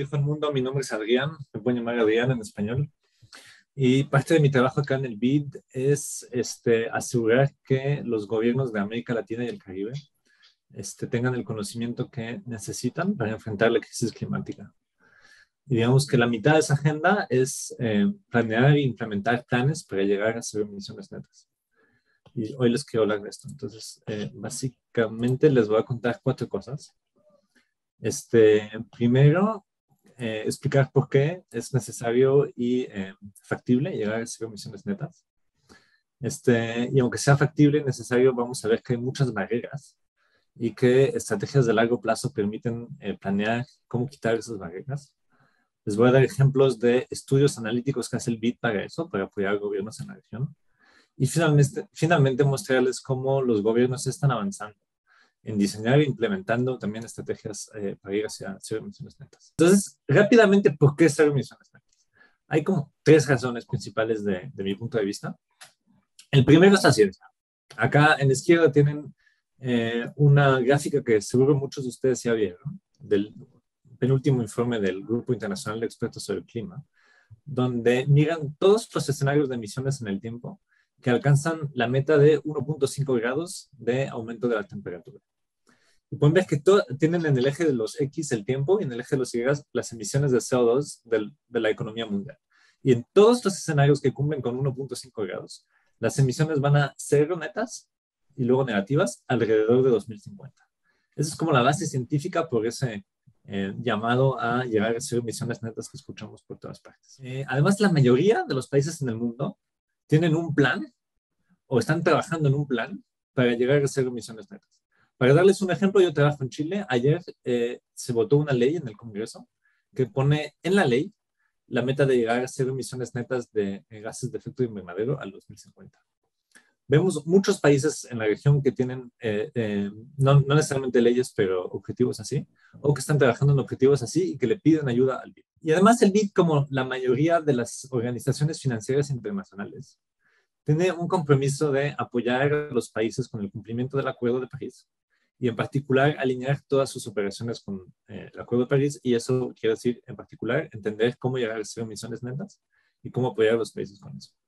viejo el mundo. Mi nombre es Adrián, me pueden llamar Adrián en español. Y parte de mi trabajo acá en el BID es asegurar que los gobiernos de América Latina y el Caribe tengan el conocimiento que necesitan para enfrentar la crisis climática. Y digamos que la mitad de esa agenda es planear e implementar planes para llegar a cero emisiones netas. Y hoy les quiero hablar de esto. Entonces, básicamente les voy a contar 4 cosas. Primero, explicar por qué es necesario y factible llegar a cero emisiones netas. Y aunque sea factible y necesario, vamos a ver que hay muchas barreras y que estrategias de largo plazo permiten planear cómo quitar esas barreras. Les voy a dar ejemplos de estudios analíticos que hace el BID para eso, para apoyar gobiernos en la región. Y finalmente mostrarles cómo los gobiernos están avanzando en diseñar e implementando también estrategias para ir hacia cero emisiones netas. Entonces, rápidamente, ¿por qué cero emisiones netas? Hay como 3 razones principales de mi punto de vista. El primero es la ciencia. Acá en la izquierda tienen una gráfica que seguro muchos de ustedes ya vieron, del penúltimo informe del Grupo Internacional de Expertos sobre el Clima, donde miran todos los escenarios de emisiones en el tiempo que alcanzan la meta de 1.5 grados de aumento de la temperatura. Y pueden ver que tienen en el eje de los X el tiempo y en el eje de los Y las emisiones de CO2 de la economía mundial. Y en todos los escenarios que cumplen con 1.5 grados, las emisiones van a cero netas y luego negativas alrededor de 2050. Esa es como la base científica por ese llamado a llegar a cero emisiones netas que escuchamos por todas partes. Además, la mayoría de los países en el mundo tienen un plan o están trabajando en un plan para llegar a cero emisiones netas. Para darles un ejemplo, yo trabajo en Chile. Ayer se votó una ley en el Congreso que pone en la ley la meta de llegar a cero emisiones netas de gases de efecto invernadero al 2050. Vemos muchos países en la región que tienen, no necesariamente leyes, pero objetivos así, o que están trabajando en objetivos así y que le piden ayuda al BID. Y además el BID, como la mayoría de las organizaciones financieras internacionales, tiene un compromiso de apoyar a los países con el cumplimiento del Acuerdo de París y en particular alinear todas sus operaciones con el Acuerdo de París, y eso quiere decir en particular entender cómo llegar a cero emisiones netas y cómo apoyar a los países con eso.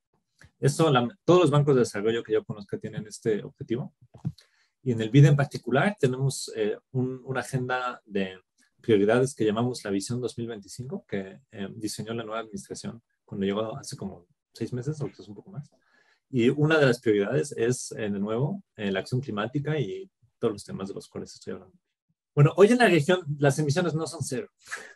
Todos los bancos de desarrollo que yo conozco tienen este objetivo, y en el BID en particular tenemos una agenda de prioridades que llamamos la Visión 2025, que diseñó la nueva administración cuando llegó hace como 6 meses o quizás un poco más. Y una de las prioridades es, de nuevo, la acción climática y todos los temas de los cuales estoy hablando. Bueno, hoy en la región las emisiones no son cero.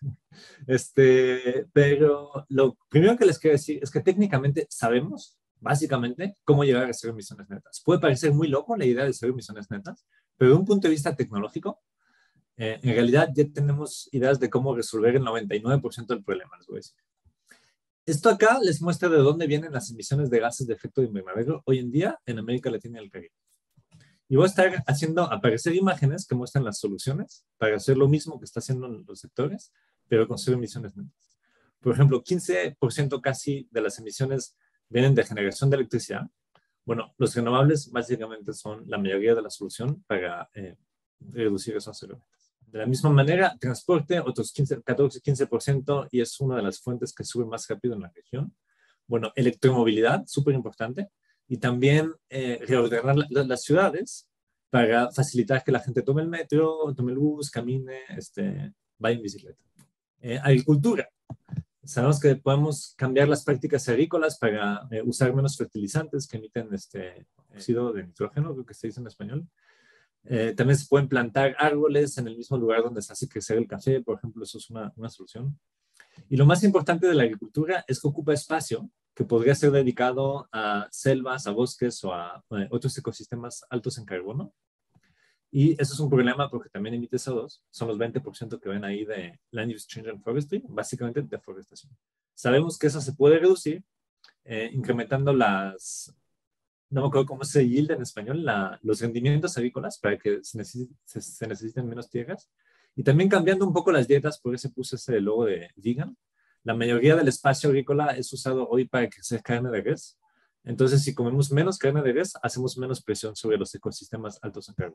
Pero lo primero que les quiero decir es que técnicamente sabemos, básicamente, cómo llegar a cero emisiones netas. Puede parecer muy loco la idea de cero emisiones netas, pero de un punto de vista tecnológico, en realidad ya tenemos ideas de cómo resolver el 99% del problema, les voy a decir. Esto acá les muestra de dónde vienen las emisiones de gases de efecto invernadero hoy en día en América Latina y el Caribe. Y voy a estar haciendo aparecer imágenes que muestran las soluciones para hacer lo mismo que está haciendo en los sectores, pero con cero emisiones netas. Por ejemplo, 15% casi de las emisiones vienen de generación de electricidad. Bueno, los renovables básicamente son la mayoría de la solución para reducir esos cero netas. De la misma manera, transporte, otros 14-15%, y es una de las fuentes que sube más rápido en la región. Bueno, electromovilidad, súper importante. Y también reordenar las ciudades para facilitar que la gente tome el metro, tome el bus, camine, vaya en bicicleta. Agricultura. Sabemos que podemos cambiar las prácticas agrícolas para usar menos fertilizantes que emiten óxido de nitrógeno, creo que se dice en español. También se pueden plantar árboles en el mismo lugar donde se hace crecer el café, por ejemplo, eso es una solución. Y lo más importante de la agricultura es que ocupa espacio que podría ser dedicado a selvas, a bosques o a otros ecosistemas altos en carbono. Y eso es un problema porque también emite CO2. Son los 20% que ven ahí de Land Use Change and Forestry, básicamente deforestación. Sabemos que eso se puede reducir incrementando no me acuerdo cómo se yield en español, los rendimientos agrícolas para que se necesiten menos tierras. Y también cambiando un poco las dietas, por eso puse ese logo de vegan. La mayoría del espacio agrícola es usado hoy para crecer carne de res. Entonces, si comemos menos carne de res, hacemos menos presión sobre los ecosistemas altos en carbono.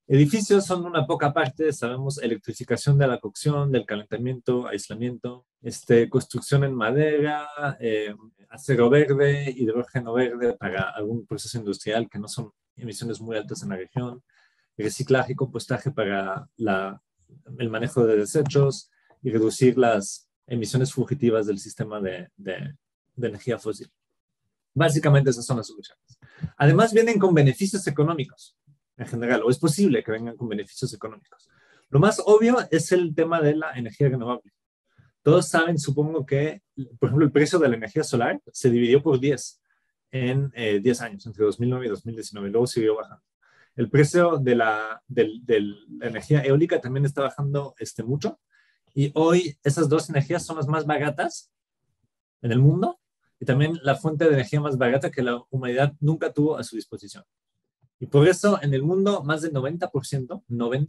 Edificios son una poca parte, sabemos, electrificación de la cocción, del calentamiento, aislamiento, construcción en madera, acero verde, hidrógeno verde para algún proceso industrial que no son emisiones muy altas en la región, reciclaje y compostaje para el manejo de desechos y reducir las emisiones fugitivas del sistema de energía fósil. Básicamente esas son las soluciones. Además vienen con beneficios económicos en general, o es posible que vengan con beneficios económicos. Lo más obvio es el tema de la energía renovable. Todos saben, supongo que, por ejemplo, el precio de la energía solar se dividió por 10 en 10 años, entre 2009 y 2019, luego siguió bajando. El precio de la energía eólica también está bajando mucho, y hoy esas dos energías son las más baratas en el mundo y también la fuente de energía más barata que la humanidad nunca tuvo a su disposición. Y por eso en el mundo más del 90%,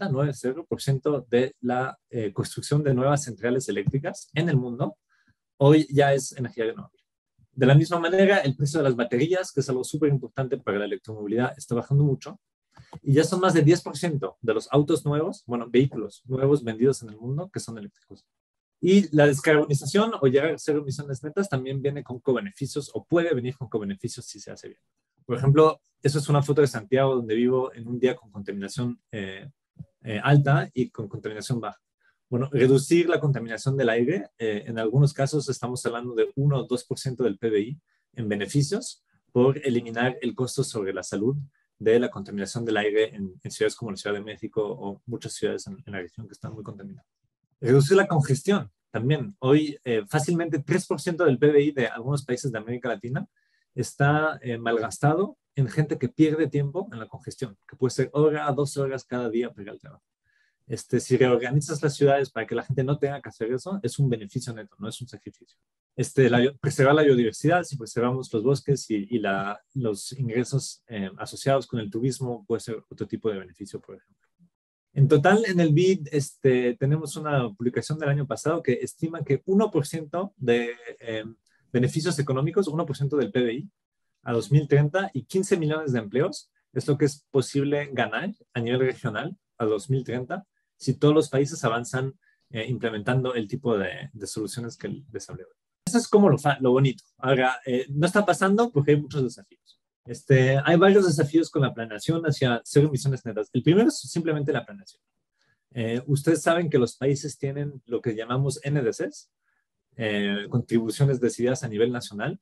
90% de la construcción de nuevas centrales eléctricas en el mundo hoy ya es energía renovable. De la misma manera, el precio de las baterías, que es algo súper importante para la electromovilidad, está bajando mucho. Y ya son más del 10% de los autos nuevos, bueno, vehículos nuevos vendidos en el mundo que son eléctricos. Y la descarbonización o llegar a cero emisiones netas también viene con cobeneficios o puede venir con cobeneficios si se hace bien. Por ejemplo, eso es una foto de Santiago donde vivo en un día con contaminación alta y con contaminación baja. Bueno, reducir la contaminación del aire, en algunos casos estamos hablando de 1 o 2% del PBI en beneficios por eliminar el costo sobre la salud de la contaminación del aire en ciudades como la Ciudad de México o muchas ciudades en la región que están muy contaminadas. Reducir la congestión también. Hoy fácilmente 3% del PBI de algunos países de América Latina está malgastado en gente que pierde tiempo en la congestión, que puede ser hora, 2 horas cada día para ir al trabajo. Si reorganizas las ciudades para que la gente no tenga que hacer eso, es un beneficio neto, no es un sacrificio. Preservar la biodiversidad, si preservamos los bosques y los ingresos asociados con el turismo, puede ser otro tipo de beneficio, por ejemplo. En total, en el BID tenemos una publicación del año pasado que estima que 1% de beneficios económicos, 1% del PBI a 2030 y 15 millones de empleos es lo que es posible ganar a nivel regional a 2030 si todos los países avanzan implementando el tipo de soluciones que les hablé hoy. Eso es como lo bonito. Ahora, no está pasando porque hay muchos desafíos. Hay varios desafíos con la planeación hacia cero emisiones netas. El primero es simplemente la planeación. Ustedes saben que los países tienen lo que llamamos NDCs, contribuciones decididas a nivel nacional,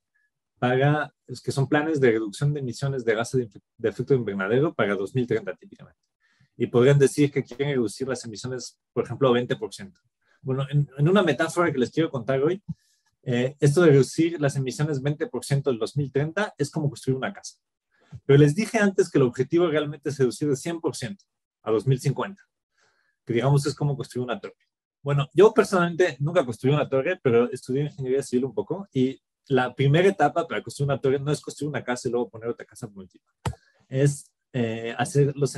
que son planes de reducción de emisiones de gases de efecto invernadero para 2030 típicamente. Y podrían decir que quieren reducir las emisiones, por ejemplo, a 20%. Bueno, en una metáfora que les quiero contar hoy, esto de reducir las emisiones 20% del 2030 es como construir una casa. Pero les dije antes que el objetivo realmente es reducir de 100% a 2050, que digamos es como construir una torre. Bueno, yo personalmente nunca construí una torre, pero estudié ingeniería civil un poco y la primera etapa para construir una torre no es construir una casa y luego poner otra casa por encima. Es hacer los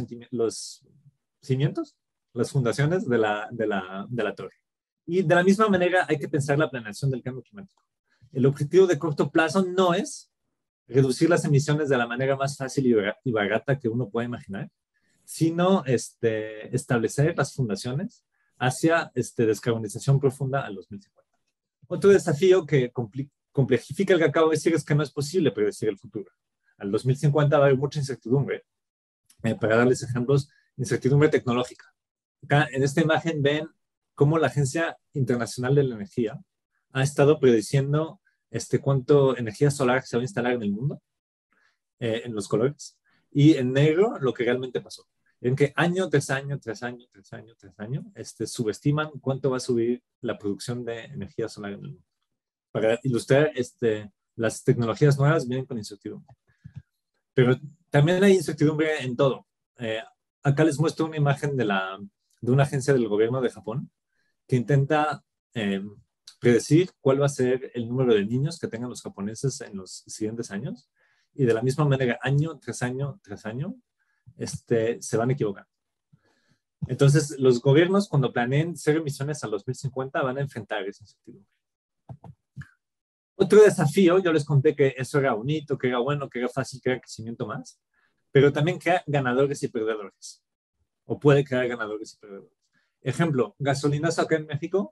cimientos, las fundaciones de la torre. Y de la misma manera hay que pensar la planeación del cambio climático. El objetivo de corto plazo no es reducir las emisiones de la manera más fácil y barata que uno pueda imaginar, sino establecer las fundaciones hacia descarbonización profunda al 2050. Otro desafío que complejifica el que acabo de decir es que no es posible predecir el futuro. Al 2050 va a haber mucha incertidumbre. Para darles ejemplos, incertidumbre tecnológica. Acá en esta imagen ven cómo la Agencia Internacional de la Energía ha estado prediciendo cuánto energía solar se va a instalar en el mundo, en los colores, y en negro lo que realmente pasó. En que año tras año, tras año, tras año, tras año, subestiman cuánto va a subir la producción de energía solar en el mundo. Para ilustrar, las tecnologías nuevas vienen con incertidumbre. Pero también hay incertidumbre en todo. Acá les muestro una imagen de una agencia del gobierno de Japón que intenta predecir cuál va a ser el número de niños que tengan los japoneses en los siguientes años. Y de la misma manera, año tras año tras año, se van equivocando. Entonces, los gobiernos, cuando planeen cero emisiones al 2050, van a enfrentar esa incertidumbre. Otro desafío, yo les conté que eso era bonito, que era bueno, que era fácil, que era crecimiento más, pero también que era ganadores y perdedores. o puede crear ganadores y perdedores. Ejemplo, gasolinas acá en México,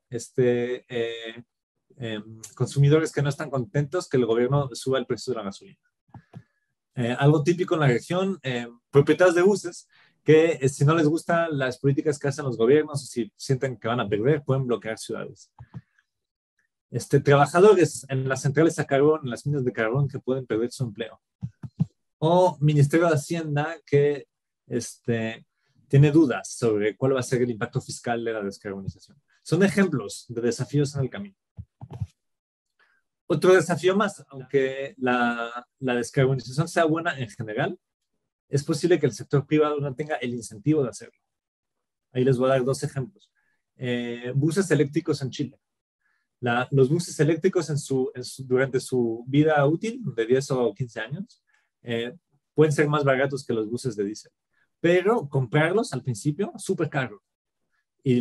consumidores que no están contentos que el gobierno suba el precio de la gasolina. Algo típico en la región, propietarios de buses que si no les gustan las políticas que hacen los gobiernos o si sienten que van a perder, pueden bloquear ciudades. Trabajadores en las centrales a carbón, en las minas de carbón que pueden perder su empleo. O Ministerio de Hacienda que tiene dudas sobre cuál va a ser el impacto fiscal de la descarbonización. Son ejemplos de desafíos en el camino. Otro desafío más, aunque la descarbonización sea buena en general, es posible que el sector privado no tenga el incentivo de hacerlo. Ahí les voy a dar dos ejemplos. Buses eléctricos en Chile. Los buses eléctricos durante su vida útil, de 10 o 15 años, pueden ser más baratos que los buses de diésel. Pero comprarlos al principio, súper caro. Y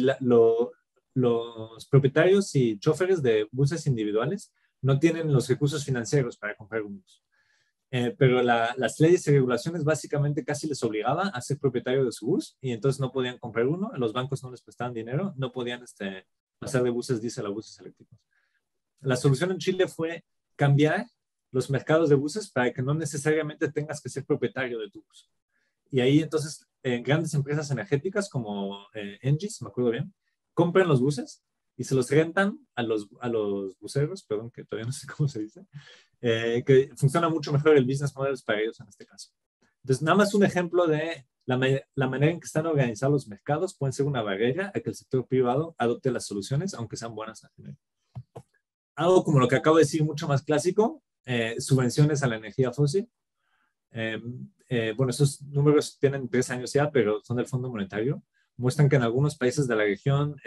los propietarios y choferes de buses individuales no tienen los recursos financieros para comprar un bus. Pero las leyes y regulaciones básicamente casi les obligaba a ser propietario de su bus y entonces no podían comprar uno, los bancos no les prestaban dinero, no podían pasar de buses diésel a buses eléctricos. La solución en Chile fue cambiar los mercados de buses para que no necesariamente tengas que ser propietario de tu bus. Y ahí entonces grandes empresas energéticas como Engie, si me acuerdo bien, compran los buses y se los rentan a los buceros, perdón, que todavía no sé cómo se dice, que funciona mucho mejor el business model para ellos en este caso. Entonces, nada más un ejemplo de la manera en que están organizados los mercados pueden ser una barrera a que el sector privado adopte las soluciones, aunque sean buenas en general. Algo como lo que acabo de decir, mucho más clásico, subvenciones a la energía fósil. Bueno, esos números tienen 3 años ya, pero son del Fondo Monetario. Muestran que en algunos países de la región,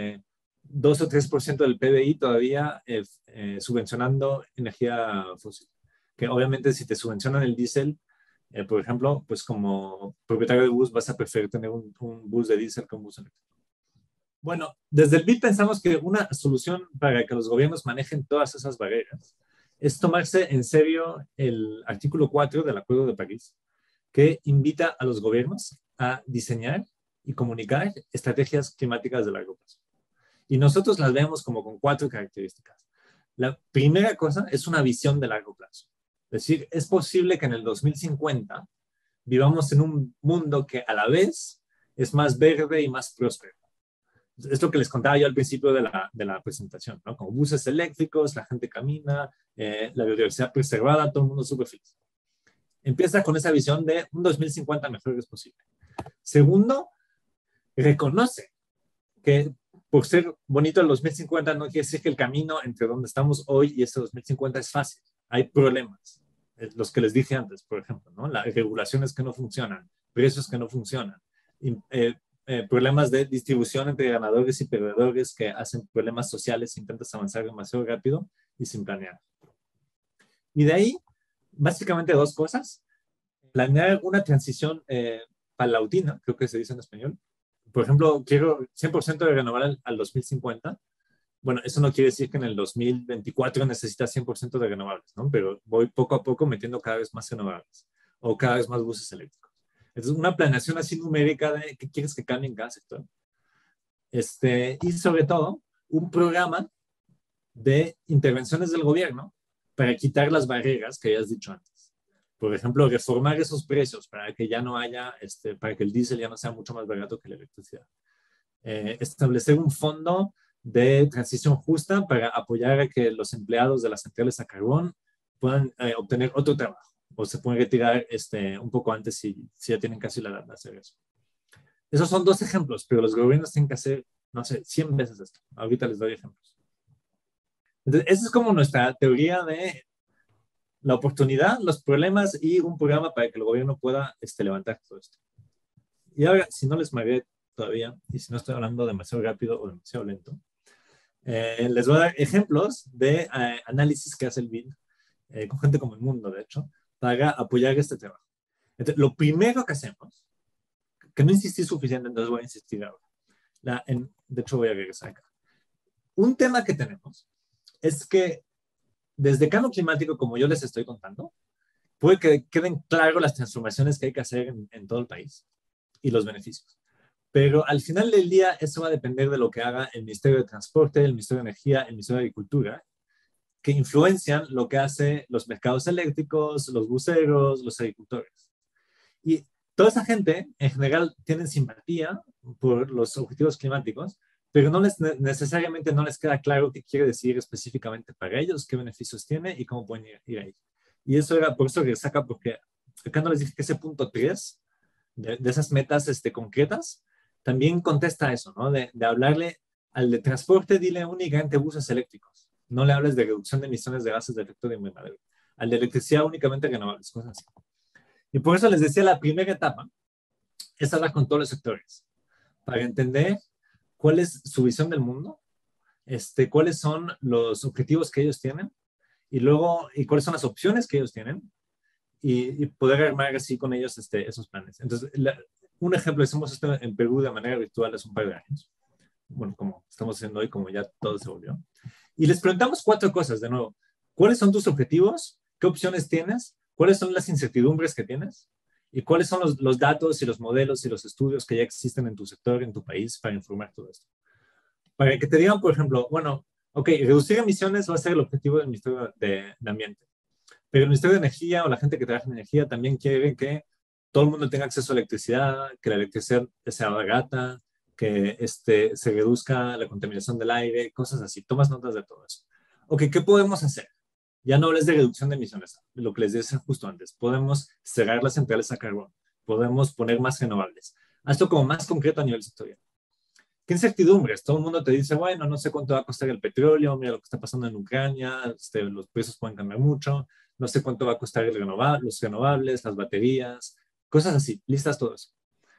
2 o 3% del PBI todavía subvencionando energía fósil. Que obviamente si te subvencionan el diésel, por ejemplo, pues como propietario de bus vas a preferir tener un bus de diésel que un bus eléctrico. Bueno, desde el BID pensamos que una solución para que los gobiernos manejen todas esas barreras es tomarse en serio el artículo 4 del Acuerdo de París, que invita a los gobiernos a diseñar y comunicar estrategias climáticas de largo plazo. Y nosotros las vemos como con 4 características. La primera cosa es una visión de largo plazo. Es decir, es posible que en el 2050 vivamos en un mundo que a la vez es más verde y más próspero. Es lo que les contaba yo al principio de la presentación, ¿no? Como buses eléctricos, la gente camina, la biodiversidad preservada, todo el mundo súper feliz. Empieza con esa visión de un 2050 mejor es posible. Segundo, reconoce que por ser bonito el 2050 no quiere decir que el camino entre donde estamos hoy y ese 2050 es fácil. Hay problemas, los que les dije antes, por ejemplo, ¿no? Las regulaciones que no funcionan, precios que no funcionan, problemas de distribución entre ganadores y perdedores que hacen problemas sociales si intentas avanzar demasiado rápido y sin planear. Y de ahí, básicamente 2 cosas. Planear una transición paulatina, creo que se dice en español. Por ejemplo, quiero 100% de renovables al 2050. Bueno, eso no quiere decir que en el 2024 necesitas 100% de renovables, ¿no? Pero voy poco a poco metiendo cada vez más renovables o cada vez más buses eléctricos. Entonces, una planeación así numérica de qué quieres que cambie en cada sector. Y sobre todo, un programa de intervenciones del gobierno para quitar las barreras que hayas dicho antes. Por ejemplo, reformar esos precios para que ya no haya, para que el diésel ya no sea mucho más barato que la electricidad. Establecer un fondo de transición justa para apoyar a que los empleados de las centrales a carbón puedan obtener otro trabajo o se pueden retirar un poco antes si ya tienen casi la edad de hacer eso. Esos son 2 ejemplos, pero los gobiernos tienen que hacer, no sé, 100 veces esto. Ahorita les doy ejemplos. Entonces, esa es como nuestra teoría de la oportunidad, los problemas y un programa para que el gobierno pueda levantar todo esto. Y ahora, si no les mareé todavía, y si no estoy hablando demasiado rápido o demasiado lento, les voy a dar ejemplos de análisis que hace el BID, con gente como el mundo, de hecho, para apoyar este trabajo. Entonces, lo primero que hacemos, que no insistí suficiente, entonces voy a insistir ahora. De hecho, voy a regresar acá. Un tema que tenemos es que desde cambio climático, como yo les estoy contando, puede que queden claras las transformaciones que hay que hacer en todo el país y los beneficios. Pero al final del día eso va a depender de lo que haga el Ministerio de Transporte, el Ministerio de Energía, el Ministerio de Agricultura, que influencian lo que hacen los mercados eléctricos, los buceros, los agricultores. Y toda esa gente en general tienen simpatía por los objetivos climáticos, pero necesariamente no les queda claro qué quiere decir específicamente para ellos, qué beneficios tiene y cómo pueden ir ahí. Y eso era por eso que saca, porque acá no les dije que ese punto 3 de esas metas concretas también contesta eso, ¿no? De hablarle al de transporte, dile únicamente buses eléctricos. No le hables de reducción de emisiones de gases de efecto de invernadero. Al de electricidad únicamente renovables, cosas así. Y por eso les decía, la primera etapa es hablar con todos los sectores para entender cuál es su visión del mundo, cuáles son los objetivos que ellos tienen y luego, y cuáles son las opciones que ellos tienen y poder armar así con ellos esos planes. Entonces, un ejemplo, hicimos esto en Perú de manera virtual hace un par de años. Bueno, como estamos haciendo hoy, como ya todo se volvió. Y les preguntamos 4 cosas de nuevo. ¿Cuáles son tus objetivos? ¿Qué opciones tienes? ¿Cuáles son las incertidumbres que tienes? ¿Y cuáles son los datos y los modelos y los estudios que ya existen en tu sector, en tu país, para informar todo esto? Para que te digan, por ejemplo, bueno, ok, reducir emisiones va a ser el objetivo del Ministerio de Ambiente. Pero el Ministerio de Energía o la gente que trabaja en energía también quiere que todo el mundo tenga acceso a electricidad, que la electricidad sea barata, que se reduzca la contaminación del aire, cosas así. Tomas notas de todo eso. Ok, ¿qué podemos hacer? Ya no hables de reducción de emisiones, lo que les decía justo antes. Podemos cerrar las centrales a carbón, podemos poner más renovables. Hazlo como más concreto a nivel sectorial. ¿Qué incertidumbres? Todo el mundo te dice, bueno, no sé cuánto va a costar el petróleo, mira lo que está pasando en Ucrania, los precios pueden cambiar mucho, no sé cuánto va a costar los renovables, las baterías, cosas así, listas todo eso.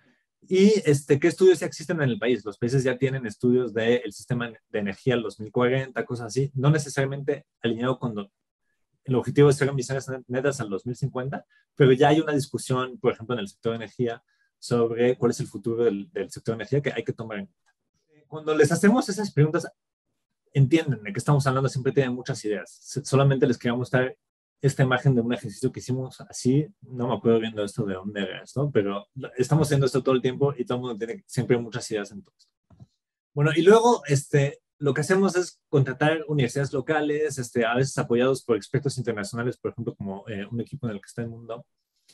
Y qué estudios ya existen en el país. Los países ya tienen estudios del sistema de energía al 2040, cosas así, no necesariamente alineado con el objetivo de cero emisiones netas al 2050, pero ya hay una discusión, por ejemplo, en el sector de energía sobre cuál es el futuro del sector de energía que hay que tomar en cuenta. Cuando les hacemos esas preguntas, entienden de qué estamos hablando, siempre tienen muchas ideas. Solamente les quería mostrar esta imagen de un ejercicio que hicimos así, no me acuerdo viendo esto de dónde era esto, pero estamos haciendo esto todo el tiempo y todo el mundo tiene siempre muchas ideas en todo esto. Bueno, y luego lo que hacemos es contratar universidades locales, a veces apoyados por expertos internacionales, por ejemplo, como un equipo en el que está el mundo,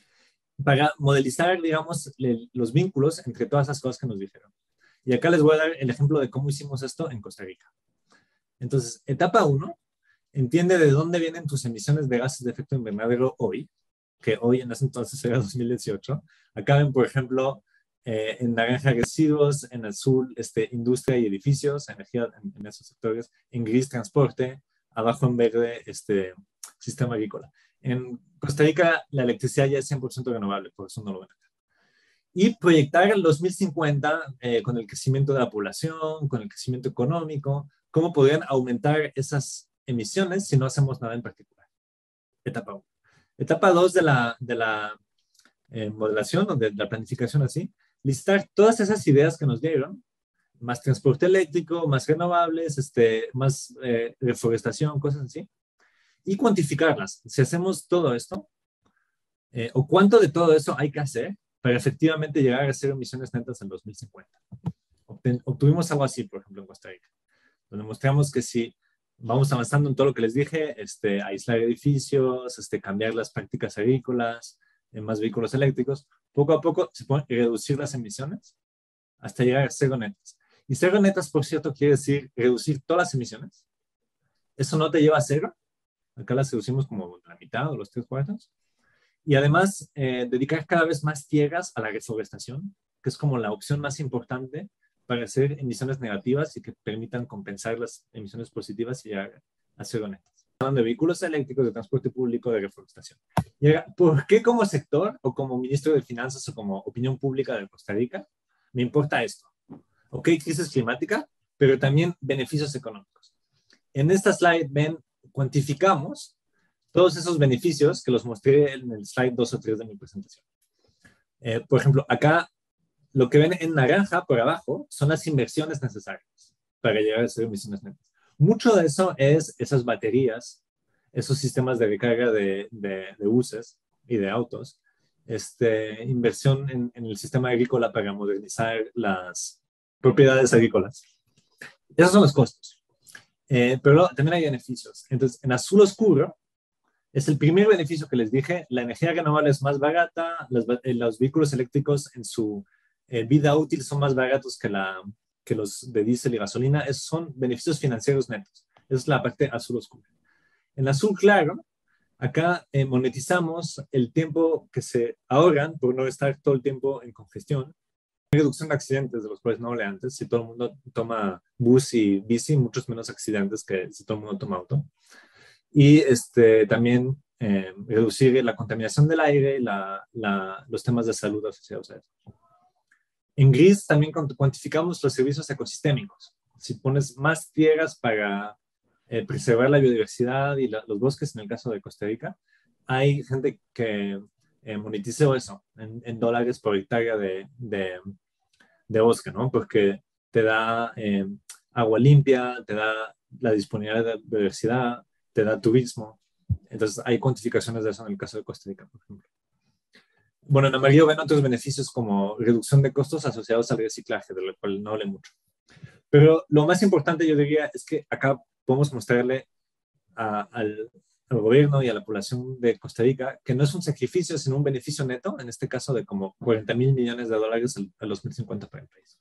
para modelizar, digamos, los vínculos entre todas esas cosas que nos dijeron. Y acá les voy a dar el ejemplo de cómo hicimos esto en Costa Rica. Entonces, etapa 1, entiende de dónde vienen tus emisiones de gases de efecto invernadero hoy, que hoy en ese entonces era 2018. Acá ven, por ejemplo, en naranja residuos, en azul industria y edificios, energía en esos sectores, en gris transporte, abajo en verde sistema agrícola. En Costa Rica la electricidad ya es 100% renovable, por eso no lo ven acá. Y proyectar el 2050 con el crecimiento de la población, con el crecimiento económico, cómo podrían aumentar esas emisiones si no hacemos nada en particular. Etapa 1. Etapa 2 de la modelación o de la planificación así, listar todas esas ideas que nos dieron, más transporte eléctrico, más renovables, más reforestación, cosas así, y cuantificarlas. Si hacemos todo esto, o cuánto de todo eso hay que hacer para efectivamente llegar a cero emisiones netas en 2050. Obtuvimos algo así, por ejemplo, en Costa Rica, donde mostramos que si vamos avanzando en todo lo que les dije, aislar edificios, cambiar las prácticas agrícolas, más vehículos eléctricos, poco a poco se pueden reducir las emisiones hasta llegar a cero netas. Y cero netas, por cierto, quiere decir reducir todas las emisiones. Eso no te lleva a cero. Acá las reducimos como la mitad o los 3/4. Y además, dedicar cada vez más tierras a la reforestación, que es como la opción más importante para hacer emisiones negativas y que permitan compensar las emisiones positivas y llegar a cero netas. Hablando de vehículos eléctricos, de transporte público, de reforestación. Y ahora, ¿por qué como sector o como ministro de Finanzas o como opinión pública de Costa Rica me importa esto? Ok, crisis climática, pero también beneficios económicos. En esta slide ven, cuantificamos todos esos beneficios que los mostré en el slide 2 o 3 de mi presentación. Por ejemplo, acá lo que ven en naranja por abajo son las inversiones necesarias para llegar a cero emisiones netas. Mucho de eso es esas baterías, esos sistemas de recarga de buses y de autos, inversión en el sistema agrícola para modernizar las propiedades agrícolas. Esos son los costos. Pero también hay beneficios. Entonces, en azul oscuro es el primer beneficio que les dije. La energía renovable es más barata, los vehículos eléctricos en su vida útil son más baratos que los de diésel y gasolina. Esos son beneficios financieros netos. Esa es la parte azul oscura. En azul claro, acá monetizamos el tiempo que se ahorran por no estar todo el tiempo en congestión. Reducción de accidentes de los cuales no hablé antes. Si todo el mundo toma bus y bici, muchos menos accidentes que si todo el mundo toma auto. Y también reducir la contaminación del aire y los temas de salud asociados a eso. En gris también cuantificamos los servicios ecosistémicos. Si pones más tierras para preservar la biodiversidad y los bosques, en el caso de Costa Rica, hay gente que monetizó eso en dólares por hectárea de bosque, ¿no? Porque te da agua limpia, te da la disponibilidad de biodiversidad, te da turismo. Entonces, hay cuantificaciones de eso en el caso de Costa Rica, por ejemplo. Bueno, en amarillo ven otros beneficios como reducción de costos asociados al reciclaje, de lo cual no hablé mucho. Pero lo más importante, yo diría, es que acá podemos mostrarle al gobierno y a la población de Costa Rica que no es un sacrificio, sino un beneficio neto, en este caso de como 40,000 millones de dólares al 2050 para el país.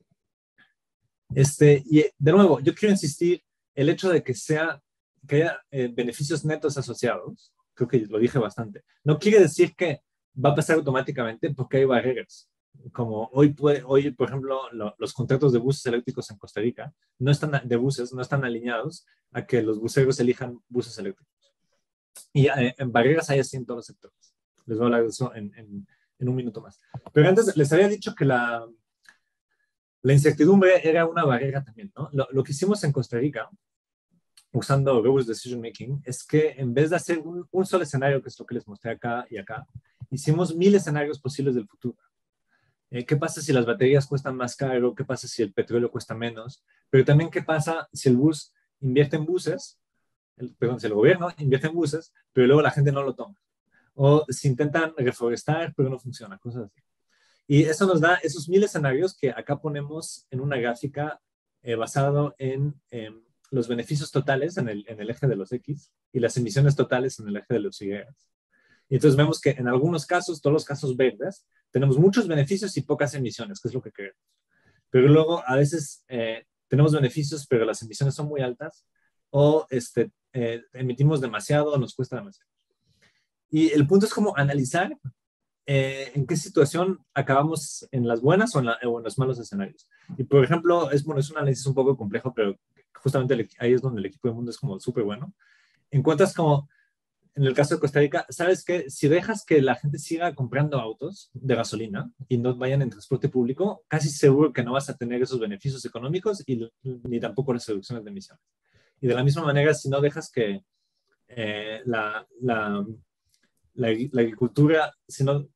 Y de nuevo, yo quiero insistir, el hecho de que haya beneficios netos asociados, creo que lo dije bastante, no quiere decir que va a pasar automáticamente porque hay barreras. Como hoy, por ejemplo, los contratos de buses eléctricos en Costa Rica no están alineados a que los buceros elijan buses eléctricos. Y en barreras hay así en todos los sectores. Les voy a hablar de eso en un minuto más. Pero antes les había dicho que la incertidumbre era una barrera también, ¿no? Lo que hicimos en Costa Rica, usando Robust Decision Making, es que en vez de hacer un solo escenario, que es lo que les mostré acá y acá, hicimos 1000 escenarios posibles del futuro. ¿Qué pasa si las baterías cuestan más caro? ¿Qué pasa si el petróleo cuesta menos? Pero también, ¿qué pasa si el bus invierte en buses? Si el gobierno invierte en buses, pero luego la gente no lo toma. O si intentan reforestar, pero no funciona, cosas así. Y eso nos da esos 1000 escenarios que acá ponemos en una gráfica basado en los beneficios totales en el eje de los X y las emisiones totales en el eje de los Y. Y entonces vemos que en algunos casos, todos los casos verdes, tenemos muchos beneficios y pocas emisiones, que es lo que queremos. Pero luego a veces tenemos beneficios, pero las emisiones son muy altas o emitimos demasiado o nos cuesta demasiado. Y el punto es como analizar en qué situación acabamos en las buenas o en los malos escenarios. Y por ejemplo, es un análisis un poco complejo, pero justamente ahí es donde el equipo de Mundo es como súper bueno. Encuentras como, en el caso de Costa Rica, sabes que si dejas que la gente siga comprando autos de gasolina y no vayan en transporte público, casi seguro que no vas a tener esos beneficios económicos ni tampoco las reducciones de emisiones. Y de la misma manera, si no dejas que la agricultura, si no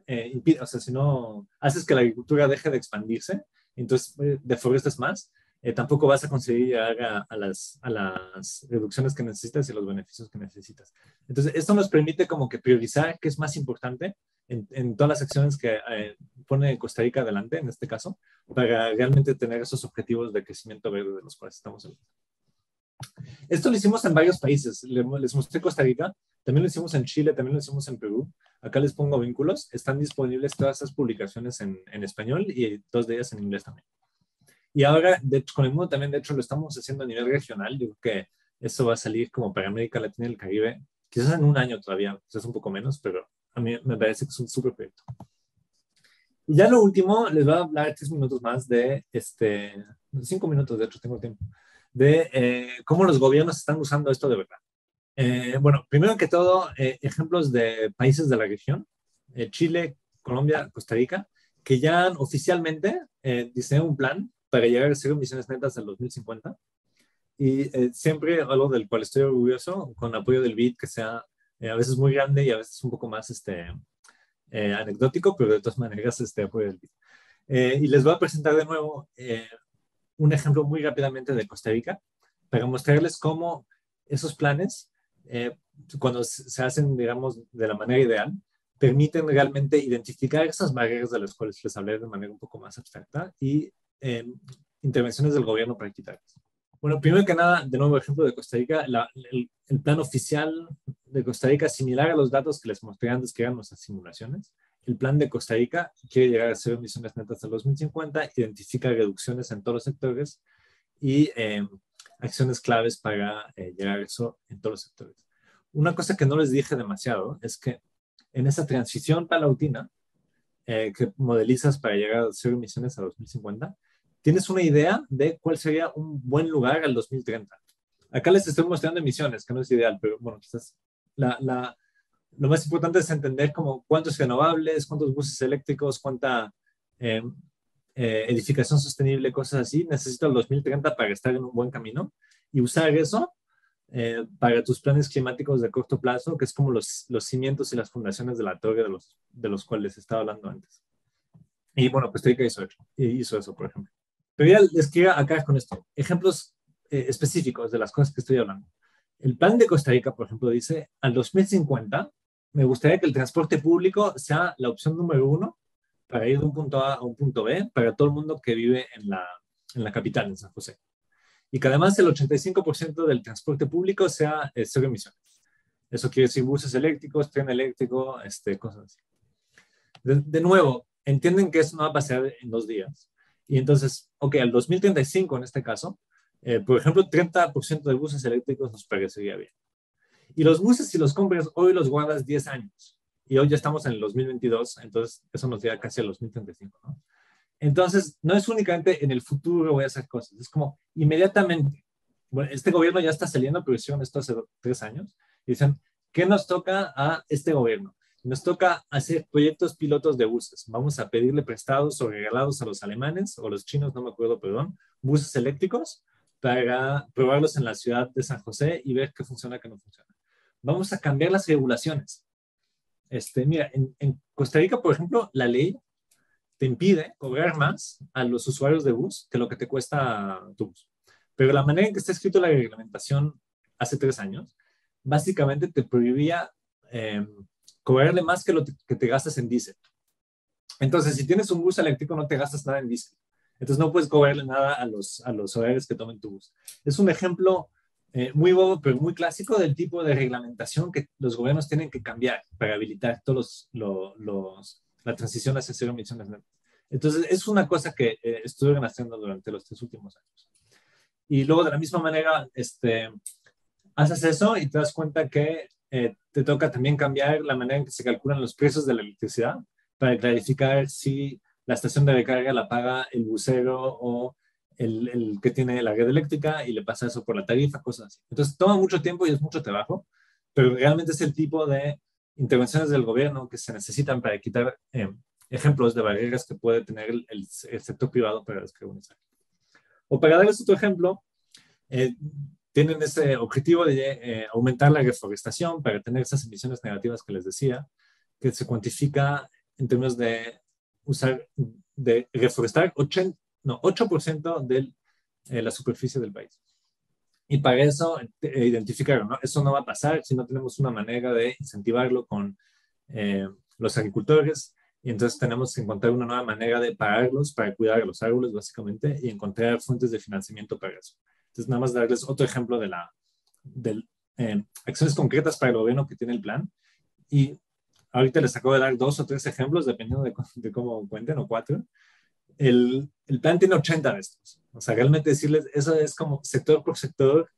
haces que la agricultura deje de expandirse, entonces deforestas más, tampoco vas a conseguir llegar a las reducciones que necesitas y los beneficios que necesitas. Entonces, esto nos permite como que priorizar qué es más importante en todas las acciones que pone Costa Rica adelante, en este caso, para realmente tener esos objetivos de crecimiento verde de los cuales estamos hablando. Esto lo hicimos en varios países. Les mostré Costa Rica, también lo hicimos en Chile, también lo hicimos en Perú. Acá les pongo vínculos. Están disponibles todas esas publicaciones en español y 2 de ellas en inglés también. Y ahora, de hecho, con el mundo también, de hecho, lo estamos haciendo a nivel regional. Yo creo que eso va a salir como para América Latina y el Caribe, quizás en un año todavía, quizás un poco menos, pero a mí me parece que es un súper proyecto. Y ya lo último, les voy a hablar 3 minutos más de 5 minutos, de hecho, tengo tiempo, de cómo los gobiernos están usando esto de verdad. Bueno, primero que todo, ejemplos de países de la región, Chile, Colombia, Costa Rica, que ya han oficialmente diseñado un plan para llegar a 0 emisiones netas en 2050. Y siempre algo del cual estoy orgulloso, con apoyo del BID, que sea a veces muy grande y a veces un poco más anecdótico, pero de todas maneras apoyo del BID. Y les voy a presentar de nuevo un ejemplo muy rápidamente de Costa Rica para mostrarles cómo esos planes, cuando se hacen, digamos, de la manera ideal, permiten realmente identificar esas barreras de las cuales les hablé de manera un poco más abstracta y intervenciones del gobierno para quitarlas. Bueno, primero que nada, de nuevo ejemplo de Costa Rica, el plan oficial de Costa Rica, similar a los datos que les mostré antes, que eran nuestras simulaciones. El plan de Costa Rica quiere llegar a cero emisiones netas hasta el 2050, identifica reducciones en todos los sectores y acciones claves para llegar a eso en todos los sectores. Una cosa que no les dije demasiado es que en esa transición palautina que modelizas para llegar a cero emisiones a 2050, tienes una idea de cuál sería un buen lugar al 2030. Acá les estoy mostrando emisiones, que no es ideal, pero bueno, quizás lo más importante es entender como cuántos renovables, cuántos buses eléctricos, cuánta edificación sostenible, cosas así. Necesito el 2030 para estar en un buen camino y usar eso para tus planes climáticos de corto plazo, que es como los cimientos y las fundaciones de la torre de los cuales estaba hablando antes. Y bueno, Costa Rica hizo eso, por ejemplo. Pero ya les quiero acá con esto. Ejemplos específicos de las cosas que estoy hablando. El plan de Costa Rica, por ejemplo, dice, al 2050 me gustaría que el transporte público sea la opción número 1 para ir de un punto A a un punto B para todo el mundo que vive en la capital, en San José. Y que además el 85% del transporte público sea cero emisiones. Eso quiere decir buses eléctricos, tren eléctrico, cosas así. De nuevo, entienden que eso no va a pasar en 2 días. Y entonces, ok, al 2035 en este caso, por ejemplo, 30% de buses eléctricos nos parecería bien. Y los buses, si los compras hoy, los guardas 10 años. Y hoy ya estamos en el 2022, entonces eso nos llega casi al 2035, ¿no? Entonces, no es únicamente en el futuro voy a hacer cosas, es como inmediatamente. Bueno, este gobierno ya está saliendo, pero hicieron esto hace 3 años. Y dicen, ¿qué nos toca a este gobierno? Nos toca hacer proyectos pilotos de buses. Vamos a pedirle prestados o regalados a los alemanes o los chinos, no me acuerdo, perdón, buses eléctricos para probarlos en la ciudad de San José y ver qué funciona, qué no funciona. Vamos a cambiar las regulaciones. Mira, en Costa Rica, por ejemplo, la ley te impide cobrar más a los usuarios de bus que lo que te cuesta tu bus. Pero la manera en que está escrito la reglamentación hace 3 años, básicamente te prohibía cobrarle más que lo que te gastas en diésel. Entonces, si tienes un bus eléctrico, no te gastas nada en diésel. Entonces, no puedes cobrarle nada a los horarios que tomen tu bus. Es un ejemplo muy bobo, pero muy clásico del tipo de reglamentación que los gobiernos tienen que cambiar para habilitar todos la transición hacia cero emisiones netas. Entonces, es una cosa que estuvieron haciendo durante los 3 últimos años. Y luego, de la misma manera, haces eso y te das cuenta que te toca también cambiar la manera en que se calculan los precios de la electricidad para clarificar si la estación de recarga la paga el busero o el que tiene la red eléctrica y le pasa eso por la tarifa, cosas así. Entonces, toma mucho tiempo y es mucho trabajo, pero realmente es el tipo de intervenciones del gobierno que se necesitan para quitar ejemplos de barreras que puede tener el sector privado para descarbonizar. O para darles otro ejemplo, tienen ese objetivo de aumentar la reforestación para tener esas emisiones negativas que les decía, que se cuantifica en términos de reforestar 8% de la superficie del país. Y para eso identificaron, ¿no? Eso no va a pasar si no tenemos una manera de incentivarlo con los agricultores. Y entonces tenemos que encontrar una nueva manera de pagarlos para cuidar a los árboles, básicamente, y encontrar fuentes de financiamiento para eso. Entonces, nada más darles otro ejemplo de acciones concretas para el gobierno que tiene el plan. Y ahorita les acabo de dar 2 o 3 ejemplos, dependiendo de cómo cuenten, o 4. El plan tiene 80 de estos. O sea, realmente decirles, eso es como sector por sector,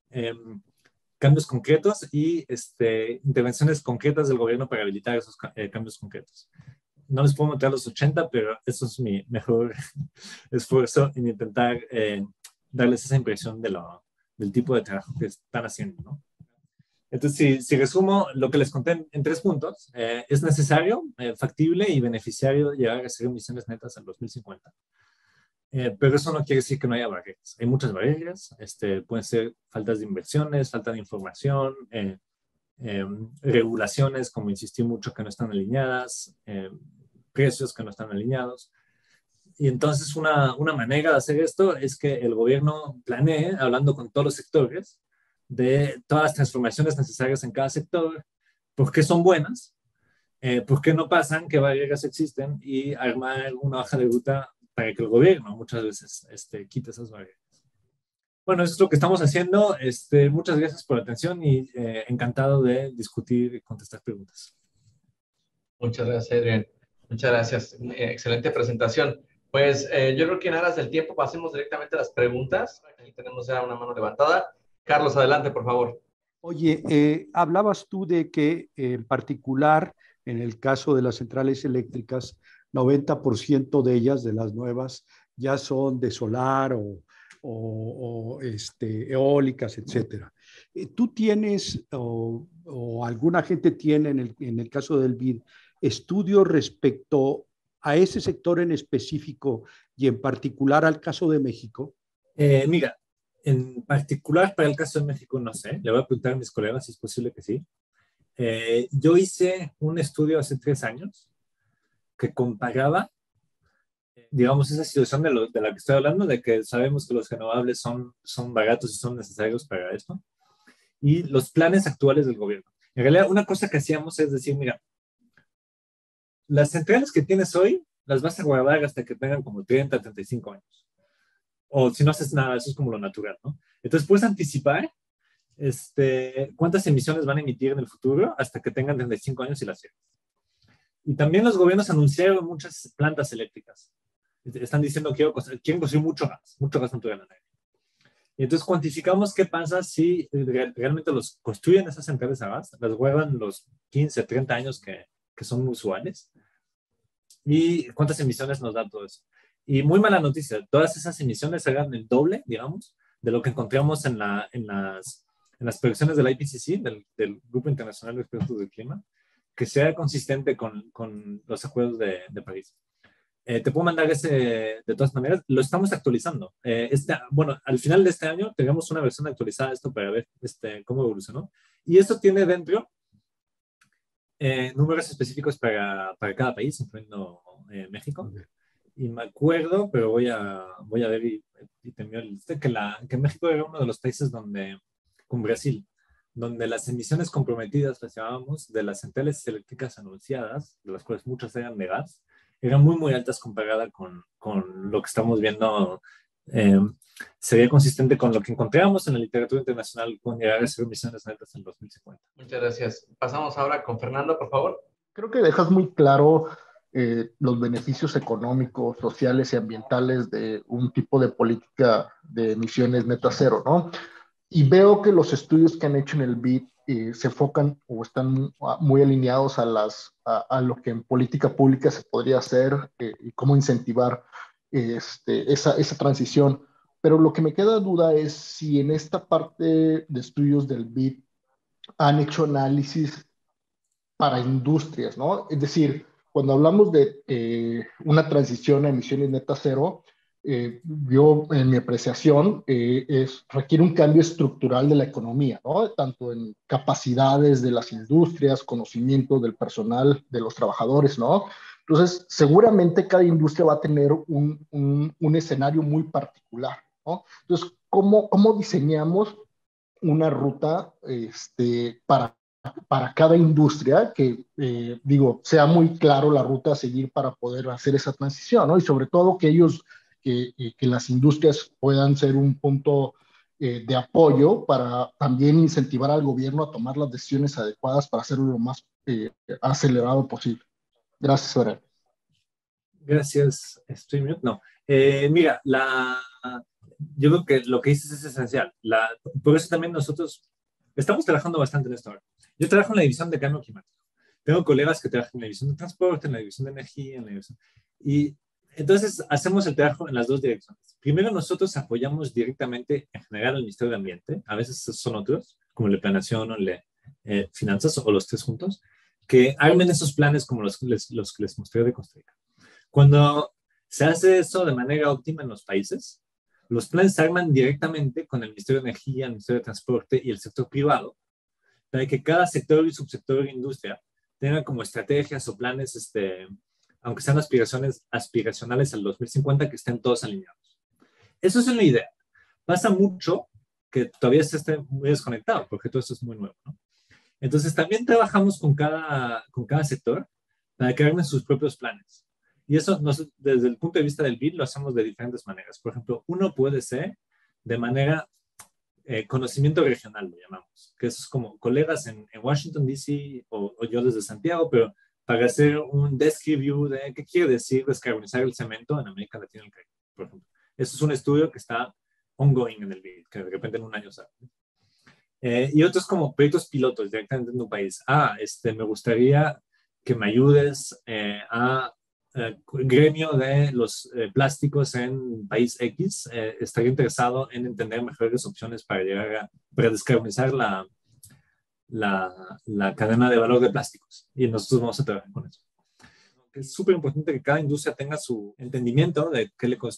cambios concretos y intervenciones concretas del gobierno para habilitar esos cambios concretos. No les puedo mostrar los 80, pero eso es mi mejor esfuerzo en intentar darles esa impresión del tipo de trabajo que están haciendo, ¿no? Entonces, si resumo lo que les conté en 3 puntos, es necesario, factible y beneficiario llegar a cero emisiones netas en 2050. Pero eso no quiere decir que no haya barreras. Hay muchas barreras, pueden ser faltas de inversiones, falta de información, regulaciones, como insistí mucho, que no están alineadas, precios que no están alineados. Y entonces una manera de hacer esto es que el gobierno planee, hablando con todos los sectores, de todas las transformaciones necesarias en cada sector, por qué son buenas, ¿Por qué no pasan? ¿Qué barreras existen? Y armar una hoja de ruta para que el gobierno muchas veces quite esas barreras. Bueno, eso es lo que estamos haciendo. Muchas gracias por la atención y encantado de discutir y contestar preguntas. Muchas gracias, Adrián. Muchas gracias. Excelente presentación. Pues yo creo que en aras del tiempo pasemos directamente a las preguntas. Aquí tenemos ya una mano levantada. Carlos, adelante, por favor. Oye, hablabas tú de que en particular en el caso de las centrales eléctricas, 90% de ellas, de las nuevas, ya son de solar eólicas, etcétera. ¿Tú tienes o alguna gente tiene en el caso del BID estudios respecto a ese sector en específico y en particular al caso de México? Mira, en particular para el caso de México no sé, le voy a preguntar a mis colegas si es posible que sí. Yo hice un estudio hace 3 años que comparaba, digamos, esa situación de la que estoy hablando, de que sabemos que los renovables son baratos y son necesarios para esto, y los planes actuales del gobierno. En realidad, una cosa que hacíamos es decir, mira, las centrales que tienes hoy las vas a guardar hasta que tengan como 30, 35 años. O si no haces nada, eso es como lo natural, ¿no? Entonces puedes anticipar cuántas emisiones van a emitir en el futuro hasta que tengan 35 años y las cierres. Y también los gobiernos anunciaron muchas plantas eléctricas. Están diciendo que quieren construir mucho gas natural en el aire. Y entonces cuantificamos qué pasa si realmente los construyen esas centrales a gas, las guardan los 15, 30 años que son usuales, y cuántas emisiones nos da todo eso. Y muy mala noticia, todas esas emisiones eran el doble, digamos, de lo que encontramos en las proyecciones del IPCC, del Grupo Internacional de Expertos del Clima, que sea consistente con los acuerdos de París. Te puedo mandar ese, de todas maneras, lo estamos actualizando. Bueno, al final de este año tenemos una versión actualizada de esto para ver cómo evolucionó. Y esto tiene dentro números específicos para cada país, incluyendo México. Y me acuerdo, pero voy a ver y te envío el liste, que México era uno de los países con Brasil, donde las emisiones comprometidas, las llamábamos, de las centrales eléctricas anunciadas, de las cuales muchas eran de gas, eran muy, muy altas comparada con lo que estamos viendo. Sería consistente con lo que encontramos en la literatura internacional con llegar a cero emisiones netas en 2050. Muchas gracias. Pasamos ahora con Fernando, por favor. Creo que dejas muy claro los beneficios económicos, sociales y ambientales de un tipo de política de emisiones neta cero, ¿no? Y veo que los estudios que han hecho en el BID se enfocan o están muy alineados a lo que en política pública se podría hacer y cómo incentivar esa transición. Pero lo que me queda duda es si en esta parte de estudios del BID han hecho análisis para industrias, ¿no? Es decir, cuando hablamos de una transición a emisiones neta cero, yo en mi apreciación requiere un cambio estructural de la economía, ¿no? Tanto en capacidades de las industrias, conocimiento del personal, de los trabajadores, ¿no? Entonces, seguramente cada industria va a tener un escenario muy particular, ¿no? Entonces, ¿cómo diseñamos una ruta para cada industria que, sea muy claro la ruta a seguir para poder hacer esa transición, ¿no? Y sobre todo que las industrias puedan ser un punto de apoyo para también incentivar al gobierno a tomar las decisiones adecuadas para hacerlo lo más acelerado posible. Gracias, Sora. Gracias, StreamYard. No, mira, yo creo que lo que dices es esencial. Por eso también nosotros estamos trabajando bastante en esto ahora. Yo trabajo en la división de cambio climático. Tengo colegas que trabajan en la división de transporte, en la división de energía, y entonces hacemos el trabajo en las dos direcciones. Primero, nosotros apoyamos directamente en general al Ministerio de Ambiente. A veces son otros, como el de Planeación o el de Finanzas, o los tres juntos, que armen esos planes como los que les mostré de Costa Rica. Cuando se hace eso de manera óptima en los países, los planes se arman directamente con el Ministerio de Energía, el Ministerio de Transporte y el sector privado, para que cada sector y subsector de industria tenga como estrategias o planes, aunque sean aspiracionales al 2050, que estén todos alineados. Eso es una idea. Pasa mucho que todavía se esté muy desconectado, porque todo esto es muy nuevo, ¿no? Entonces también trabajamos con cada sector para que hagan sus propios planes. Y eso desde el punto de vista del BID lo hacemos de diferentes maneras. Por ejemplo, uno puede ser de manera conocimiento regional, lo llamamos, que eso es como colegas en Washington, D.C. O yo desde Santiago, pero para hacer un desk review de qué quiere decir descarbonizar el cemento en América Latina y el Caribe, por ejemplo. Eso es un estudio que está ongoing en el BID, que de repente en un año sale. Y otros como proyectos pilotos directamente en un país. Me gustaría que me ayudes a gremio de los plásticos en país X. Estaría interesado en entender mejores opciones para llegar para descarbonizar la cadena de valor de plásticos. Y nosotros vamos a trabajar con eso. Es súper importante que cada industria tenga su entendimiento de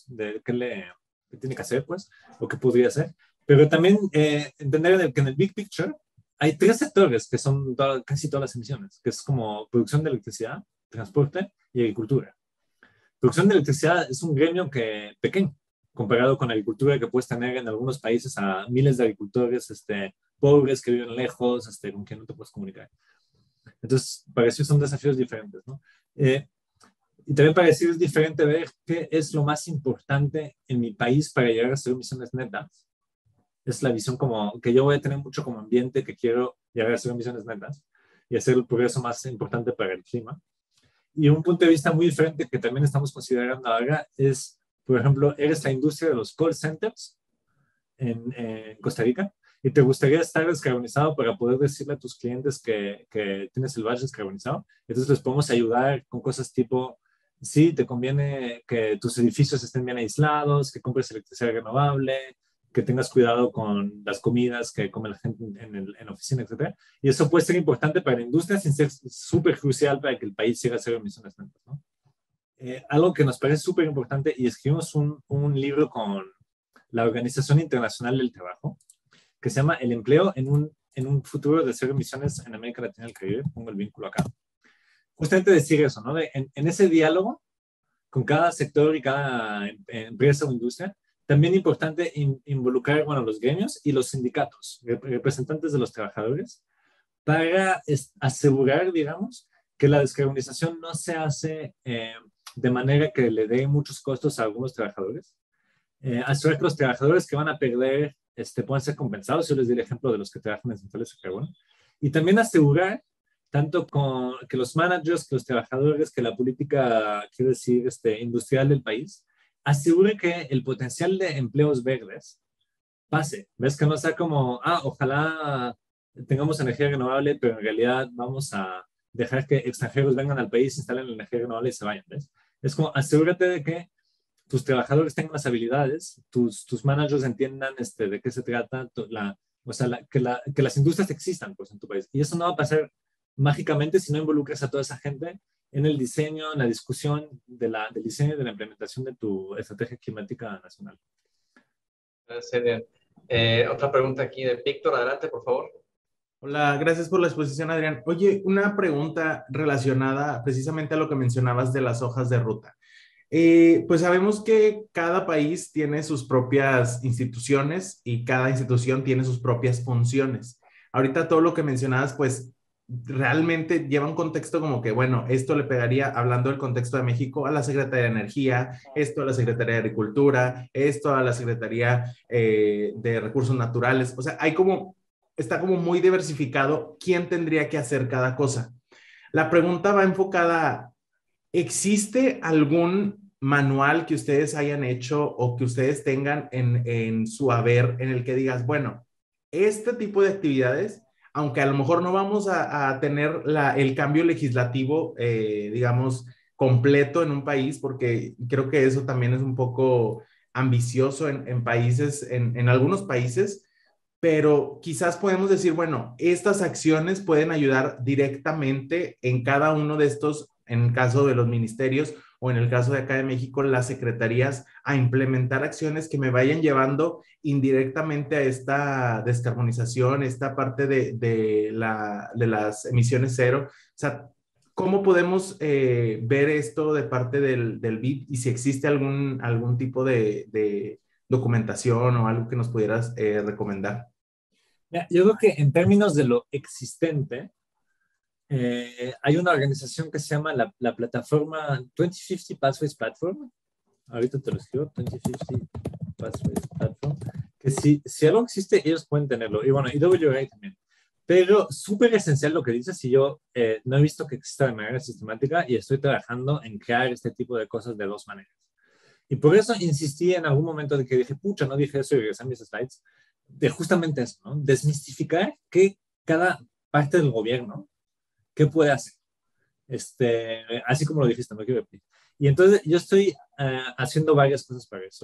qué tiene que hacer, pues, o qué podría hacer. Pero también entender que en el big picture hay 3 sectores que son casi todas las emisiones, que es como producción de electricidad, transporte y agricultura. Producción de electricidad es un gremio pequeño, comparado con la agricultura que puedes tener en algunos países a miles de agricultores pobres que viven lejos, con quien no te puedes comunicar. Entonces, para eso son desafíos diferentes, ¿no? Y también para decir es diferente ver qué es lo más importante en mi país para llegar a hacer emisiones netas. Es la visión como que yo voy a tener mucho como ambiente, que quiero llegar a hacer emisiones netas y hacer el progreso más importante para el clima. Y un punto de vista muy diferente que también estamos considerando ahora es, por ejemplo, eres la industria de los call centers en Costa Rica y te gustaría estar descarbonizado para poder decirle a tus clientes que tienes el badge descarbonizado. Entonces les podemos ayudar con cosas tipo, sí, te conviene que tus edificios estén bien aislados, que compres electricidad renovable, que tengas cuidado con las comidas que come la gente en la oficina, etc. Y eso puede ser importante para la industria sin ser súper crucial para que el país siga cero emisiones netas, ¿no? Algo que nos parece súper importante, y escribimos un libro con la Organización Internacional del Trabajo, que se llama El empleo en un futuro de cero emisiones en América Latina y el Caribe. Pongo el vínculo acá. Justamente decir eso, ¿no? En ese diálogo con cada sector y cada empresa o industria, también importante involucrar, bueno, los gremios y los sindicatos, representantes de los trabajadores, para asegurar, digamos, que la descarbonización no se hace de manera que le dé muchos costos a algunos trabajadores. Asegurar que los trabajadores que van a perder puedan ser compensados. Yo les di el ejemplo de los que trabajan en centrales de carbono. Y también asegurar tanto que los managers, que los trabajadores, que la política, quiero decir, industrial del país, asegure que el potencial de empleos verdes pase. ¿Ves? Que no sea como, ojalá tengamos energía renovable, pero en realidad vamos a dejar que extranjeros vengan al país, instalen la energía renovable y se vayan. ¿Ves? Es como, asegúrate de que tus trabajadores tengan las habilidades, tus managers entiendan de qué se trata, que las industrias existan, pues, en tu país. Y eso no va a pasar mágicamente si no involucras a toda esa gente en el diseño, en la discusión del diseño y de la implementación de tu estrategia climática nacional. Gracias. Otra pregunta aquí de Víctor, adelante, por favor. Hola, gracias por la exposición, Adrián. Oye, una pregunta relacionada precisamente a lo que mencionabas de las hojas de ruta. Pues sabemos que cada país tiene sus propias instituciones y cada institución tiene sus propias funciones. Ahorita todo lo que mencionabas, pues realmente lleva un contexto como que, bueno, esto le pegaría, hablando del contexto de México, a la Secretaría de Energía, esto a la Secretaría de Agricultura, esto a la Secretaría de Recursos Naturales. O sea, está como muy diversificado quién tendría que hacer cada cosa. La pregunta va enfocada a, ¿existe algún manual que ustedes hayan hecho o que ustedes tengan en su haber en el que digas, bueno, este tipo de actividades, aunque a lo mejor no vamos a tener el cambio legislativo, digamos, completo en un país, porque creo que eso también es un poco ambicioso en países, en algunos países, pero quizás podemos decir, bueno, estas acciones pueden ayudar directamente en cada uno de estos, en el caso de los ministerios o en el caso de acá de México, las secretarías, a implementar acciones que me vayan llevando indirectamente a esta descarbonización, esta parte de las emisiones cero. O sea, ¿cómo podemos ver esto de parte del BID y si existe algún tipo de documentación o algo que nos pudieras recomendar? Ya, yo creo que en términos de lo existente, hay una organización que se llama la plataforma 2050 Pathways Platform. Ahorita te lo escribo, 2050 Pathways Platform. Que si algo existe, ellos pueden tenerlo. Y bueno, IWA también. Pero súper esencial lo que dices, y yo no he visto que exista de manera sistemática y estoy trabajando en crear este tipo de cosas de dos maneras. Y por eso insistí en algún momento de que dije, pucha, no dije eso y regresé a mis slides, de justamente eso, ¿no? Desmistificar que cada parte del gobierno, ¿qué puede hacer? Así como lo dijiste, no quiero repetir. Y entonces yo estoy haciendo varias cosas para eso.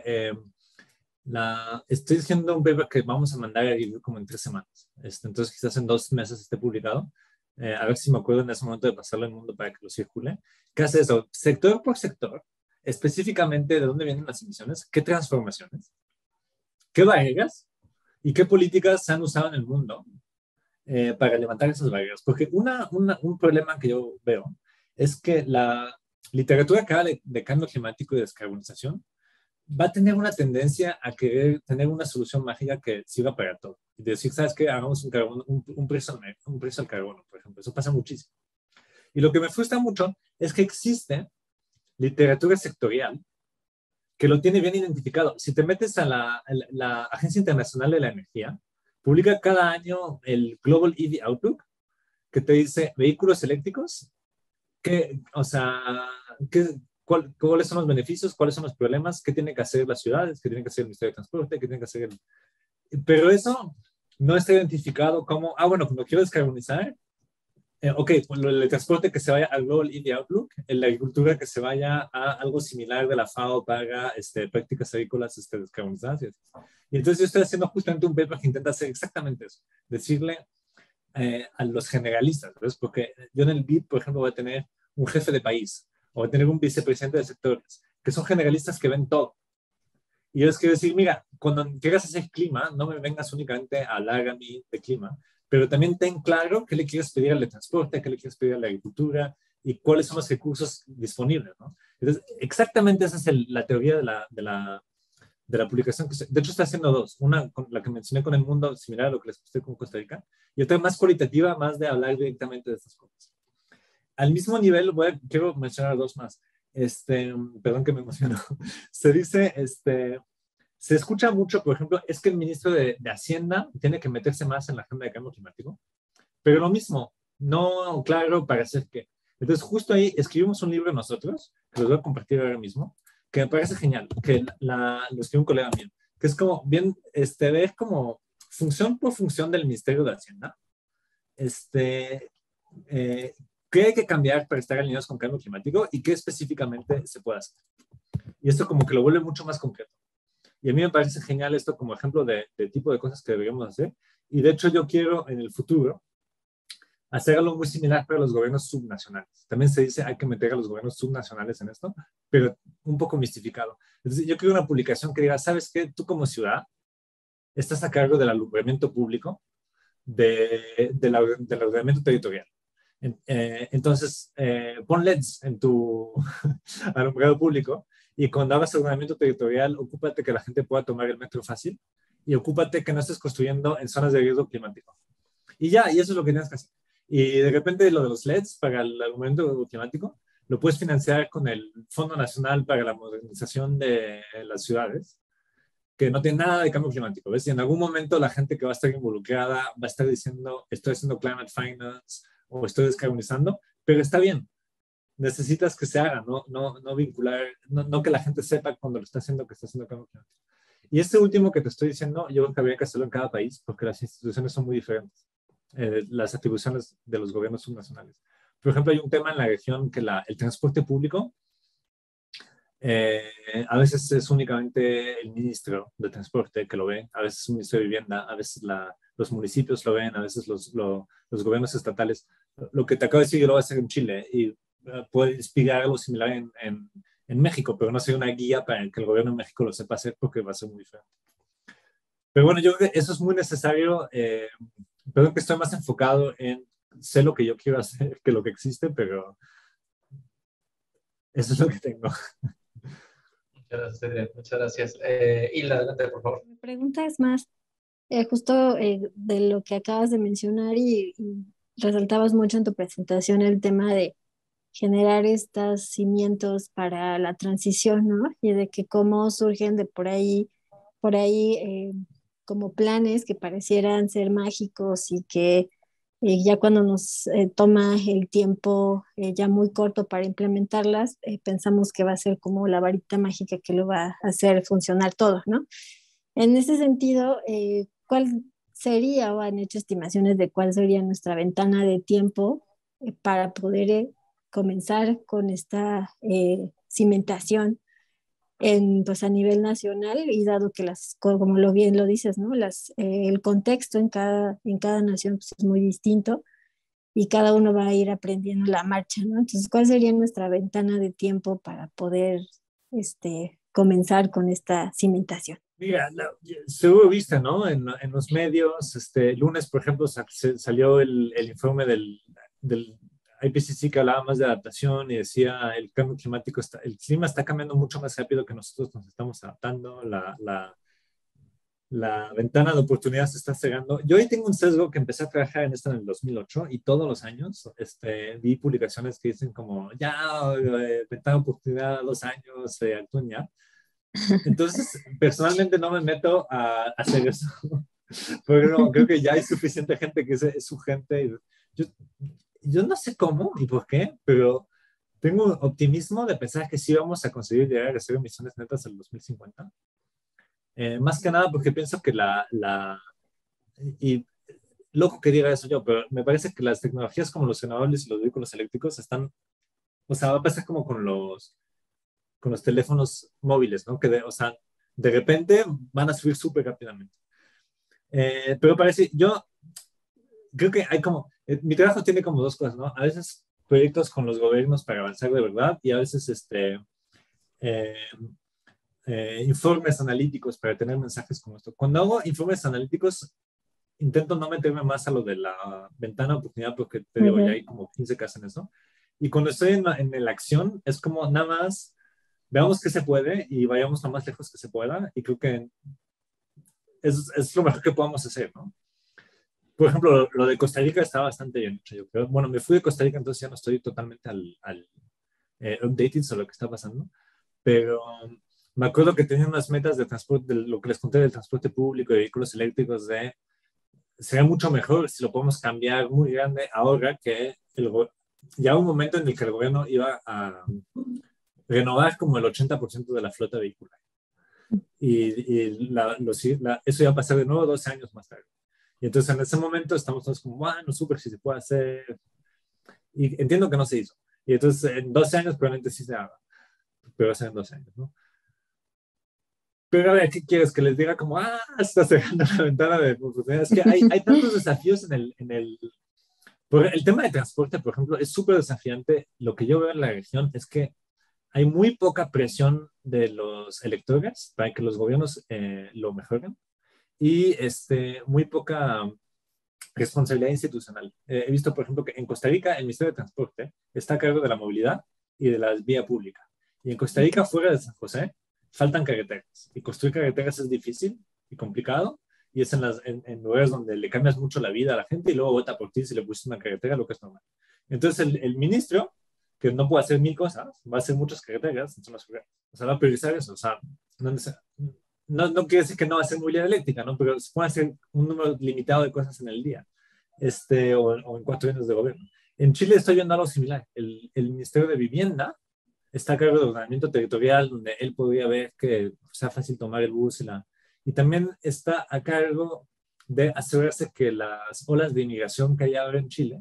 Estoy haciendo un paper que vamos a mandar a review como en 3 semanas. Entonces quizás en 2 meses esté publicado. A ver si me acuerdo en ese momento de pasarlo al mundo para que lo circule. ¿Qué hace eso? Sector por sector, específicamente de dónde vienen las emisiones, qué transformaciones, qué barreras y qué políticas se han usado en el mundo para levantar esas barreras. Porque un problema que yo veo es que la literatura que habla de cambio climático y descarbonización va a tener una tendencia a querer tener una solución mágica que sirva para todo. Y decir, ¿sabes qué? Hagamos un precio al carbono, por ejemplo. Eso pasa muchísimo. Y lo que me frustra mucho es que existe literatura sectorial que lo tiene bien identificado. Si te metes a la Agencia Internacional de la Energía, publica cada año el Global EV Outlook, que te dice vehículos eléctricos, o sea, cuáles son los beneficios, cuáles son los problemas, qué tienen que hacer las ciudades, qué tiene que hacer el Ministerio de Transporte, qué tiene que hacer Pero eso no está identificado como, bueno, cuando quiero descarbonizar, ok, pues el transporte que se vaya al Global EV Outlook, la agricultura que se vaya a algo similar de la FAO para prácticas agrícolas descarbonizadas. Y entonces yo estoy haciendo justamente un paper que intenta hacer exactamente eso, decirle a los generalistas, ¿ves? Porque yo en el BID, por ejemplo, voy a tener un jefe de país o voy a tener un vicepresidente de sectores, que son generalistas que ven todo. Y yo les quiero decir, mira, cuando quieras hacer clima, no me vengas únicamente a hablar a mí de clima, pero también ten claro qué le quieres pedir al de transporte, qué le quieres pedir a la agricultura y cuáles son los recursos disponibles, ¿no? Entonces, exactamente esa es la teoría de la publicación. De hecho, está haciendo dos. Una, con la que mencioné con El Mundo, similar a lo que les puse con Costa Rica, y otra más cualitativa, más de hablar directamente de estas cosas. Al mismo nivel, quiero mencionar dos más. Perdón que me emociono. Se dice, se escucha mucho, por ejemplo, es que el ministro de Hacienda tiene que meterse más en la agenda de cambio climático, pero lo mismo, no claro para hacer qué. Entonces, justo ahí escribimos un libro nosotros, que los voy a compartir ahora mismo, que me parece genial, que lo escribió un colega mío, que es como bien, ver como función por función del Ministerio de Hacienda, qué hay que cambiar para estar alineados con cambio climático y qué específicamente se puede hacer. Y esto como que lo vuelve mucho más concreto. Y a mí me parece genial esto como ejemplo de tipo de cosas que deberíamos hacer. Y de hecho yo quiero en el futuro hacer algo muy similar para los gobiernos subnacionales. También se dice hay que meter a los gobiernos subnacionales en esto, pero un poco mistificado. Entonces yo quiero una publicación que diga, ¿sabes qué? Tú como ciudad estás a cargo del alumbramiento público, del ordenamiento territorial. Entonces, pon LEDs en tu alumbrado público y cuando hagas ordenamiento territorial, ocúpate que la gente pueda tomar el metro fácil y ocúpate que no estés construyendo en zonas de riesgo climático. Y ya, y eso es lo que tienes que hacer. Y de repente lo de los LEDs para el alumbramiento climático lo puedes financiar con el Fondo Nacional para la Modernización de las Ciudades, que no tiene nada de cambio climático, ¿ves? Y en algún momento la gente que va a estar involucrada va a estar diciendo, estoy haciendo climate finance o estoy descarbonizando, pero está bien. Necesitas que se haga, no vincular, no que la gente sepa cuando lo está haciendo que está haciendo cambio climático. Y este último que te estoy diciendo, yo creo que habría que hacerlo en cada país porque las instituciones son muy diferentes, las atribuciones de los gobiernos subnacionales. Por ejemplo, hay un tema en la región que el transporte público a veces es únicamente el ministro de Transporte que lo ve, a veces el ministro de Vivienda, a veces los municipios lo ven, a veces los gobiernos estatales. Lo que te acabo de decir yo lo voy a hacer en Chile y puede inspirar algo similar en México, pero no sería una guía para que el gobierno de México lo sepa hacer porque va a ser muy diferente. Pero bueno, yo creo que eso es muy necesario. Perdón que estoy más enfocado en sé lo que yo quiero hacer que lo que existe, pero eso es lo que tengo. Muchas gracias, Adrián. Muchas gracias. Hilda, adelante, por favor. Mi pregunta es más Justo de lo que acabas de mencionar y resaltabas mucho en tu presentación el tema de generar estos cimientos para la transición, ¿no? Y de que cómo surgen de por ahí como planes que parecieran ser mágicos y que ya cuando nos toma el tiempo ya muy corto para implementarlas, pensamos que va a ser como la varita mágica que lo va a hacer funcionar todo, ¿no? En ese sentido, ¿cuál sería o han hecho estimaciones de cuál sería nuestra ventana de tiempo para poder comenzar con esta cimentación pues a nivel nacional y dado que como lo bien lo dices, ¿no? El contexto en cada nación pues, es muy distinto y cada uno va a ir aprendiendo la marcha, ¿no? Entonces, ¿cuál sería nuestra ventana de tiempo para poder comenzar con esta cimentación? Mira, seguro viste, ¿no? En los medios, el lunes, por ejemplo, salió el informe del IPCC que hablaba más de adaptación y decía el cambio climático, el clima está cambiando mucho más rápido que nosotros nos estamos adaptando, la ventana de oportunidad se está cerrando. Yo hoy tengo un sesgo que empecé a trabajar en esto en el 2008 y todos los años vi publicaciones que dicen como, ya, ventana de oportunidad 2 años, actúen ya. Entonces, personalmente no me meto a hacer eso, porque no, creo que ya hay suficiente gente que es su gente. Yo, yo no sé cómo y por qué, pero tengo optimismo de pensar que sí vamos a conseguir llegar a cero emisiones netas en el 2050. Más que nada porque pienso que y loco que diga eso yo, pero me parece que las tecnologías como los renovables y los vehículos eléctricos están, o sea, va a pasar como con los teléfonos móviles, ¿no? O sea, de repente van a subir súper rápidamente. Pero parece, yo creo que hay como, mi trabajo tiene como dos cosas, ¿no? A veces proyectos con los gobiernos para avanzar de verdad y a veces eh, informes analíticos para tener mensajes como esto. Cuando hago informes analíticos, intento no meterme más a lo de la ventana de oportunidad porque te digo, ya hay como 15 que hacen eso. Y cuando estoy en la acción, es como nada más veamos qué se puede y vayamos lo más lejos que se pueda. Y creo que es lo mejor que podamos hacer, ¿no? Por ejemplo, lo de Costa Rica está bastante bien hecho, yo creo. Bueno, me fui de Costa Rica, entonces ya no estoy totalmente al updated sobre lo que está pasando. Pero me acuerdo que tenían unas metas de transporte, de lo que les conté del transporte público y vehículos eléctricos, sería mucho mejor si lo podemos cambiar muy grande ahora que ya un momento en el que el gobierno iba a renovar como el 80% de la flota vehicular. Eso iba a pasar de nuevo 12 años más tarde. Y entonces en ese momento estamos todos como, bueno, súper, si se puede hacer. Y entiendo que no se hizo. Y entonces en 12 años probablemente sí se haga. Pero va a ser en 12 años, ¿no? Pero a ver, ¿qué quieres? Que les diga como, está cerrando la ventana de oportunidades. Es que hay tantos desafíos por el tema de transporte, por ejemplo, es súper desafiante. Lo que yo veo en la región es que hay muy poca presión de los electores para que los gobiernos lo mejoren y muy poca responsabilidad institucional. He visto, por ejemplo, que en Costa Rica el Ministerio de Transporte está a cargo de la movilidad y de la vía pública. Y en Costa Rica, fuera de San José, faltan carreteras. Y construir carreteras es difícil y complicado. Y es en lugares donde le cambias mucho la vida a la gente y luego vota por ti si le pusiste una carretera, lo que es normal. Entonces el ministro, que no puede hacer 1000 cosas, va a hacer muchas carreteras, o sea, va a priorizar eso. O sea, no quiere decir que no va a ser movilidad eléctrica, ¿no? Pero se puede hacer un número limitado de cosas en el día, o en 4 años de gobierno. En Chile estoy viendo algo similar. El Ministerio de Vivienda está a cargo de ordenamiento territorial, donde él podría ver que sea fácil tomar el bus y también está a cargo de asegurarse que las olas de inmigración que hay ahora en Chile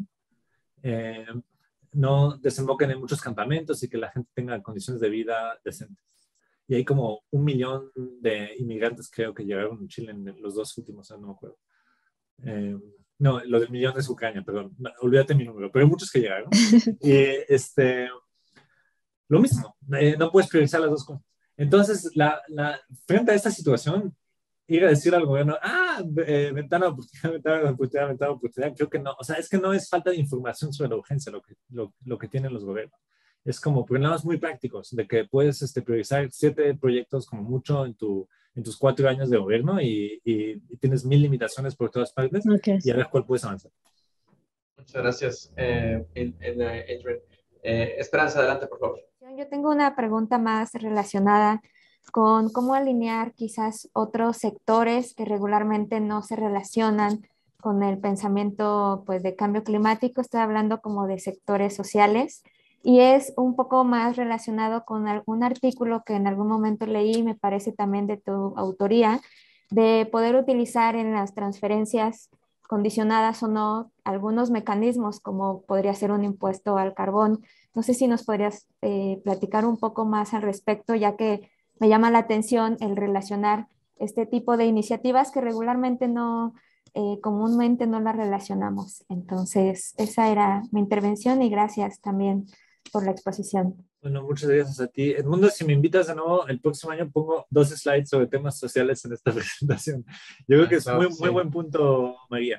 no desemboquen en muchos campamentos y que la gente tenga condiciones de vida decentes. Y hay como 1 millón de inmigrantes, creo que llegaron a Chile en los 2 últimos años, no me acuerdo. No, lo del millón es Ucrania, perdón, olvídate mi número, pero hay muchos que llegaron. Y lo mismo, no puedes priorizar las dos cosas. Entonces, frente a esta situación, ir a decir al gobierno, ventana de oportunidad, ventana de oportunidad, ventana de oportunidad, creo que no. O sea, es que no es falta de información sobre la urgencia lo que tienen los gobiernos. Es como problemas muy prácticos, de que puedes priorizar 7 proyectos como mucho en tu en tus 4 años de gobierno y tienes 1000 limitaciones por todas partes Okay. y a ver cuál puedes avanzar. Muchas gracias, Adrian. Esperanza, adelante, por favor. Yo tengo una pregunta más relacionada con cómo alinear quizás otros sectores que regularmente no se relacionan con el pensamiento pues, de cambio climático. Estoy hablando como de sectores sociales y es un poco más relacionado con algún artículo que en algún momento leí, me parece también de tu autoría, de poder utilizar en las transferencias condicionadas o no algunos mecanismos como podría ser un impuesto al carbón. No sé si nos podrías platicar un poco más al respecto, ya que me llama la atención el relacionar este tipo de iniciativas que regularmente no, comúnmente no las relacionamos. Entonces, esa era mi intervención y gracias también por la exposición. Bueno, muchas gracias a ti. Edmundo, si me invitas de nuevo, el próximo año pongo 2 slides sobre temas sociales en esta presentación. Yo creo que es Claro, muy buen punto, María.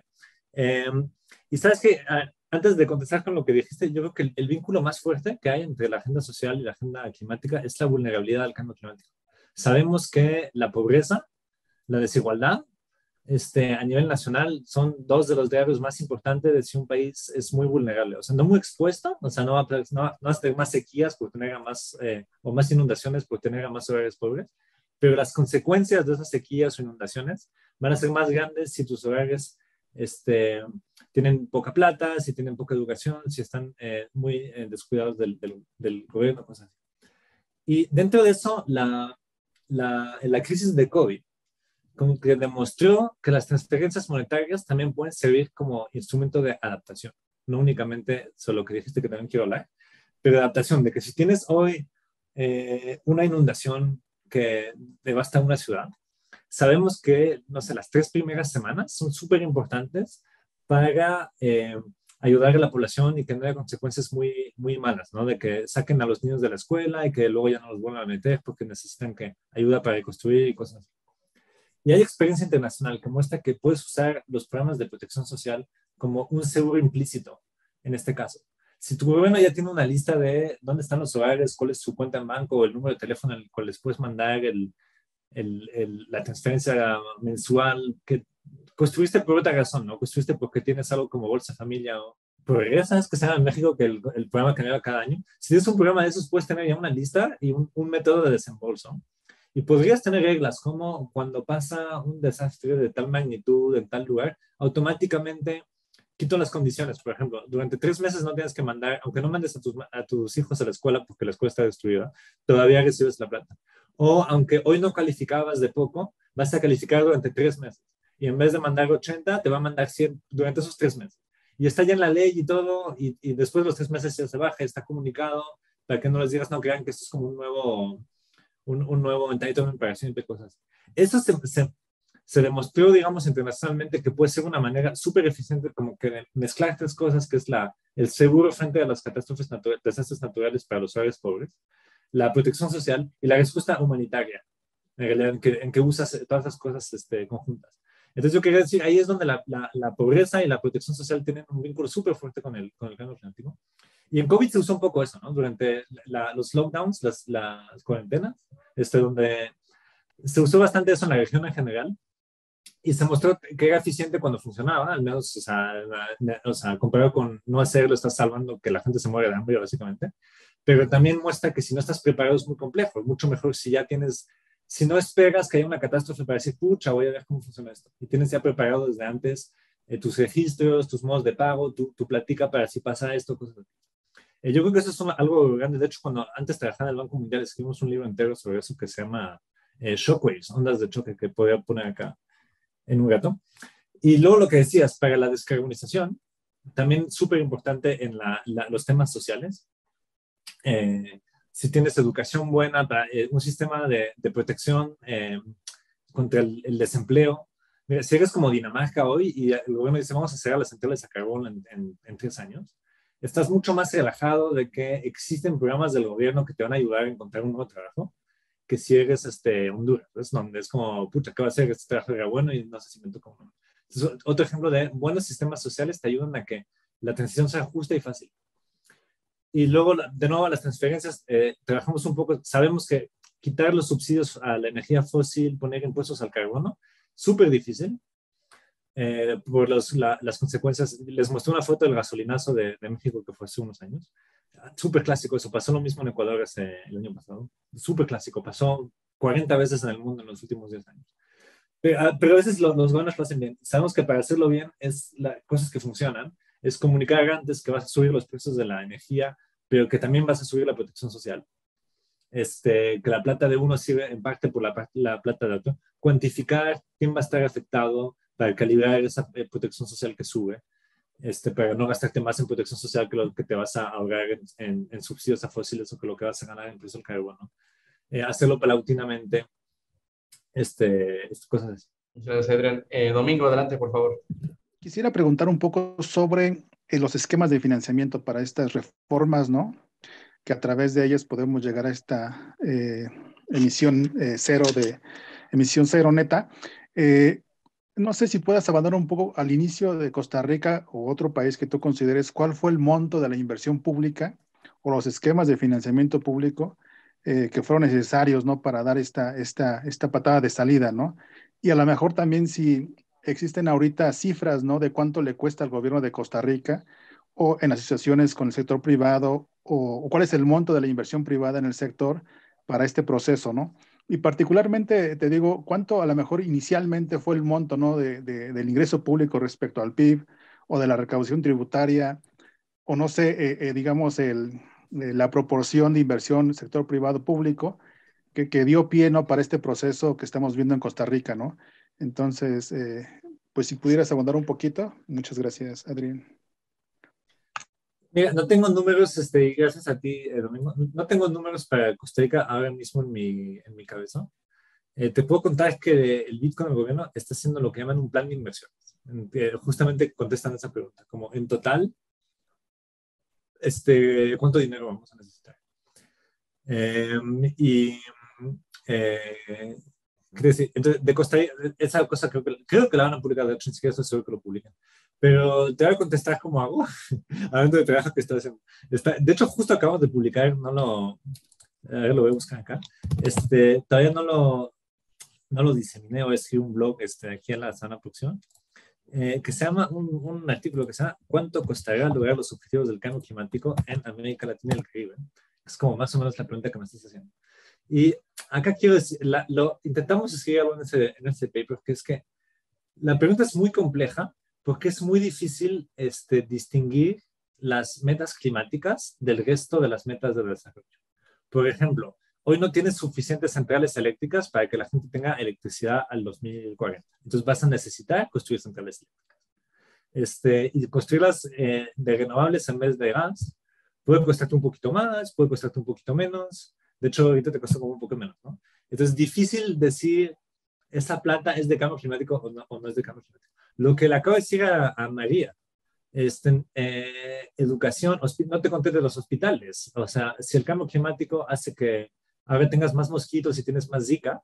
Y sabes que antes de contestar con lo que dijiste, yo creo que el vínculo más fuerte que hay entre la agenda social y la agenda climática es la vulnerabilidad al cambio climático. Sabemos que la pobreza, la desigualdad, a nivel nacional son 2 de los drivers más importantes de si un país es muy vulnerable. O sea, no muy expuesto, o sea, no va a tener más sequías por tener a más, o más inundaciones por tener a más hogares pobres, pero las consecuencias de esas sequías o inundaciones van a ser más grandes si tus hogares tienen poca plata, si tienen poca educación, si están muy descuidados del gobierno, cosas así. Y dentro de eso, la crisis de COVID, como que demostró que las transferencias monetarias también pueden servir como instrumento de adaptación. No únicamente solo que dijiste que también quiero hablar, pero de adaptación, de que si tienes hoy una inundación que devasta una ciudad, sabemos que, no sé, las 3 primeras semanas son súper importantes para ayudar a la población y que no haya consecuencias muy malas, ¿no? De que saquen a los niños de la escuela y que luego ya no los vuelvan a meter porque necesitan ayuda para reconstruir y cosas así. Y hay experiencia internacional que muestra que puedes usar los programas de protección social como un seguro implícito, en este caso. Si tu gobierno ya tiene una lista de dónde están los hogares, cuál es su cuenta en banco o el número de teléfono al cual les puedes mandar la transferencia mensual, que construiste por otra razón, ¿no? Construiste porque tienes algo como Bolsa Familia o Progresas, que se llama en México, que el programa cambia cada año. Si tienes un programa de esos, puedes tener ya una lista y un método de desembolso. Y podrías tener reglas como cuando pasa un desastre de tal magnitud en tal lugar, automáticamente quito las condiciones. Por ejemplo, durante 3 meses no tienes que mandar, aunque no mandes a tus hijos a la escuela porque la escuela está destruida, todavía recibes la plata. O aunque hoy no calificabas de poco, vas a calificar durante 3 meses. Y en vez de mandar 80, te va a mandar 100 durante esos 3 meses. Y está ya en la ley y todo, y después de los 3 meses ya se baja, está comunicado, para que no les digas, no crean que esto es como un nuevo entitlement para siempre, cosas. Eso se demostró, digamos, internacionalmente que puede ser una manera súper eficiente como que de mezclar 3 cosas, que es el seguro frente a las catástrofes desastres naturales para los hogares pobres, la protección social y la respuesta humanitaria, en realidad, en que usas todas esas cosas conjuntas. Entonces yo quería decir, ahí es donde la pobreza y la protección social tienen un vínculo súper fuerte con el cambio climático. Y en COVID se usó un poco eso, ¿no? Durante los lockdowns, las cuarentenas, donde se usó bastante eso en la región en general y se mostró que era eficiente cuando funcionaba, al menos, o sea, comparado con no hacerlo, estás salvando que la gente se muere de hambre, básicamente. Pero también muestra que si no estás preparado es muy complejo, es mucho mejor si no esperas que haya una catástrofe para decir, pucha, voy a ver cómo funciona esto. Y tienes ya preparado desde antes tus registros, tus modos de pago, tu plática para si pasa esto, cosas así. Yo creo que eso es algo grande. De hecho, cuando antes trabajaba en el Banco Mundial, escribimos un libro entero sobre eso que se llama Shockwaves, ondas de choque, que podría poner acá en un gato. Y luego lo que decías, para la descarbonización, también súper importante en los temas sociales. Si tienes educación buena, un sistema de protección contra el desempleo. Mira, si eres como Dinamarca hoy y el gobierno dice vamos a cerrar las centrales a carbón en 3 años, estás mucho más relajado de que existen programas del gobierno que te van a ayudar a encontrar un nuevo trabajo que si eres Honduras, donde es como, pucha, ¿qué va a hacer? Este trabajo era bueno y no sé si me toca o no. Entonces, otro ejemplo de buenos sistemas sociales te ayudan a que la transición sea justa y fácil. Y luego, de nuevo, las transferencias, trabajamos un poco, sabemos que quitar los subsidios a la energía fósil, poner impuestos al carbono, súper difícil. Por las consecuencias. Les mostré una foto del gasolinazo de México que fue hace unos años. Súper clásico eso. Pasó lo mismo en Ecuador el año pasado. Súper clásico. Pasó 40 veces en el mundo en los últimos 10 años. Pero a veces los gobiernos lo hacen bien. Sabemos que para hacerlo bien cosas que funcionan. Es comunicar antes que vas a subir los precios de la energía, pero que también vas a subir la protección social. Que la plata de uno sirve en parte por la plata de otro. Cuantificar quién va a estar afectado para calibrar esa protección social que sube, para no gastarte más en protección social que lo que te vas a ahorrar en subsidios a fósiles o que lo que vas a ganar en precio del carbono. Hacerlo paulatinamente, cosas así. Muchas gracias, Adrián. Domingo, adelante, por favor. Quisiera preguntar un poco sobre los esquemas de financiamiento para estas reformas, ¿no? Que a través de ellas podemos llegar a esta emisión cero neta. No sé si puedas abandonar un poco al inicio de Costa Rica o otro país que tú consideres cuál fue el monto de la inversión pública o los esquemas de financiamiento público que fueron necesarios, ¿no? Para dar esta patada de salida, ¿no? Y a lo mejor también si existen ahorita cifras, ¿no? De cuánto le cuesta al gobierno de Costa Rica o en asociaciones con el sector privado o cuál es el monto de la inversión privada en el sector para este proceso, ¿no? Y particularmente, te digo, ¿cuánto a lo mejor inicialmente fue el monto, ¿no? del ingreso público respecto al PIB o de la recaudación tributaria o no sé, digamos, la proporción de inversión sector privado-público que dio pie, ¿no? Para este proceso que estamos viendo en Costa Rica, ¿no? Entonces, pues si pudieras abundar un poquito. Muchas gracias, Adrián. Mira, no tengo números, gracias a ti, Domingo. No tengo números para Costa Rica ahora mismo en mi cabeza. Te puedo contar que el Bitcoin del gobierno está haciendo lo que llaman un plan de inversiones. Justamente contestan esa pregunta, como en total, ¿cuánto dinero vamos a necesitar? Entonces, de Costa Rica, esa cosa creo que la van a publicar, de hecho, ni siquiera estoy seguro que lo publiquen. Pero te voy a contestar cómo hago, hablando de trabajo que estoy haciendo. De hecho, justo acabamos de publicar, a ver, lo voy a buscar acá. Todavía no lo diseminé o escribí un blog aquí en la sana producción, que se llama, un artículo que se llama ¿Cuánto costará lograr los objetivos del cambio climático en América Latina y el Caribe? Es como más o menos la pregunta que me estás haciendo. Y acá quiero decir, intentamos escribir algo en ese paper, que es que la pregunta es muy compleja porque es muy difícil distinguir las metas climáticas del resto de las metas de desarrollo. Por ejemplo, hoy no tienes suficientes centrales eléctricas para que la gente tenga electricidad al 2040. Entonces vas a necesitar construir centrales eléctricas. Y construirlas de renovables en vez de gas puede costarte un poquito más, puede costarte un poquito menos. De hecho, ahorita te cuesta como un poco menos, ¿no? Entonces, es difícil decir esa plata es de cambio climático o no es de cambio climático. Lo que le acabo de decir a María, educación, no te conté de los hospitales. O sea, si el cambio climático hace que ahora tengas más mosquitos y tienes más Zika,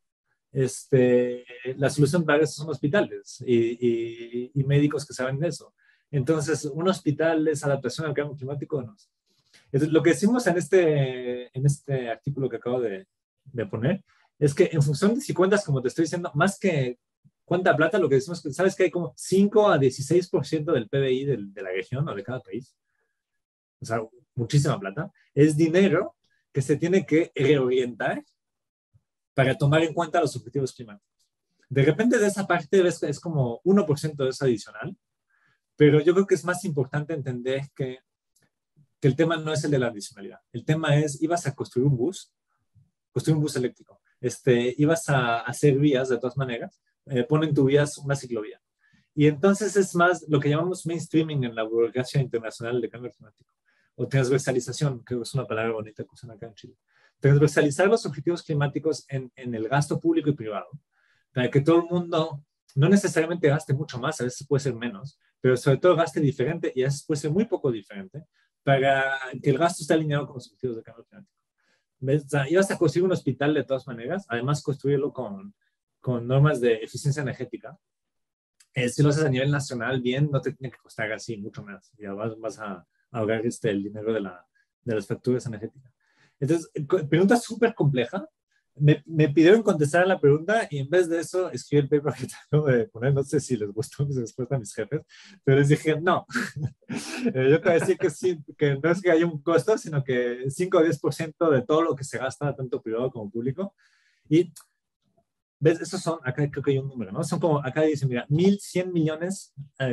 la solución para eso son hospitales y médicos que saben de eso. Entonces, ¿un hospital es adaptación al cambio climático o no? Entonces, lo que decimos en este artículo que acabo de poner es que en función de si cuentas, como te estoy diciendo, más que cuánta plata, lo que decimos es que sabes que hay como 5 a 16% del PBI de la región o de cada país. O sea, muchísima plata. Es dinero que se tiene que reorientar para tomar en cuenta los objetivos climáticos. De repente de esa parte es como 1% de eso adicional, pero yo creo que es más importante entender que el tema no es el de la adicionalidad. El tema es, ibas a construir un bus eléctrico. Ibas a hacer vías de todas maneras, ponen tu vías una ciclovía. Y entonces es más lo que llamamos mainstreaming en la burocracia internacional de cambio climático, o transversalización, que es una palabra bonita que usan acá en Chile. Transversalizar los objetivos climáticos en el gasto público y privado, para que todo el mundo no necesariamente gaste mucho más, a veces puede ser menos, pero sobre todo gaste diferente y a veces puede ser muy poco diferente, para que el gasto esté alineado con los objetivos de cambio climático. O sea, ibas a construir un hospital de todas maneras, además construirlo con normas de eficiencia energética. Si lo haces a nivel nacional, bien, no te tiene que costar así mucho más. Ya vas a ahorrar el dinero de las facturas energéticas. Entonces, pregunta súper compleja, me pidieron contestar la pregunta y en vez de eso escribí el paper que tengo de poner. No sé si les gustó mi respuesta a mis jefes, pero les dije no. Yo te voy a decir que sí, que no es que haya un costo, sino que 5 o 10% de todo lo que se gasta, tanto privado como público. Y ves, esos son, acá creo que hay un número, ¿no? Son como, acá dice, mira, 1.100 millones,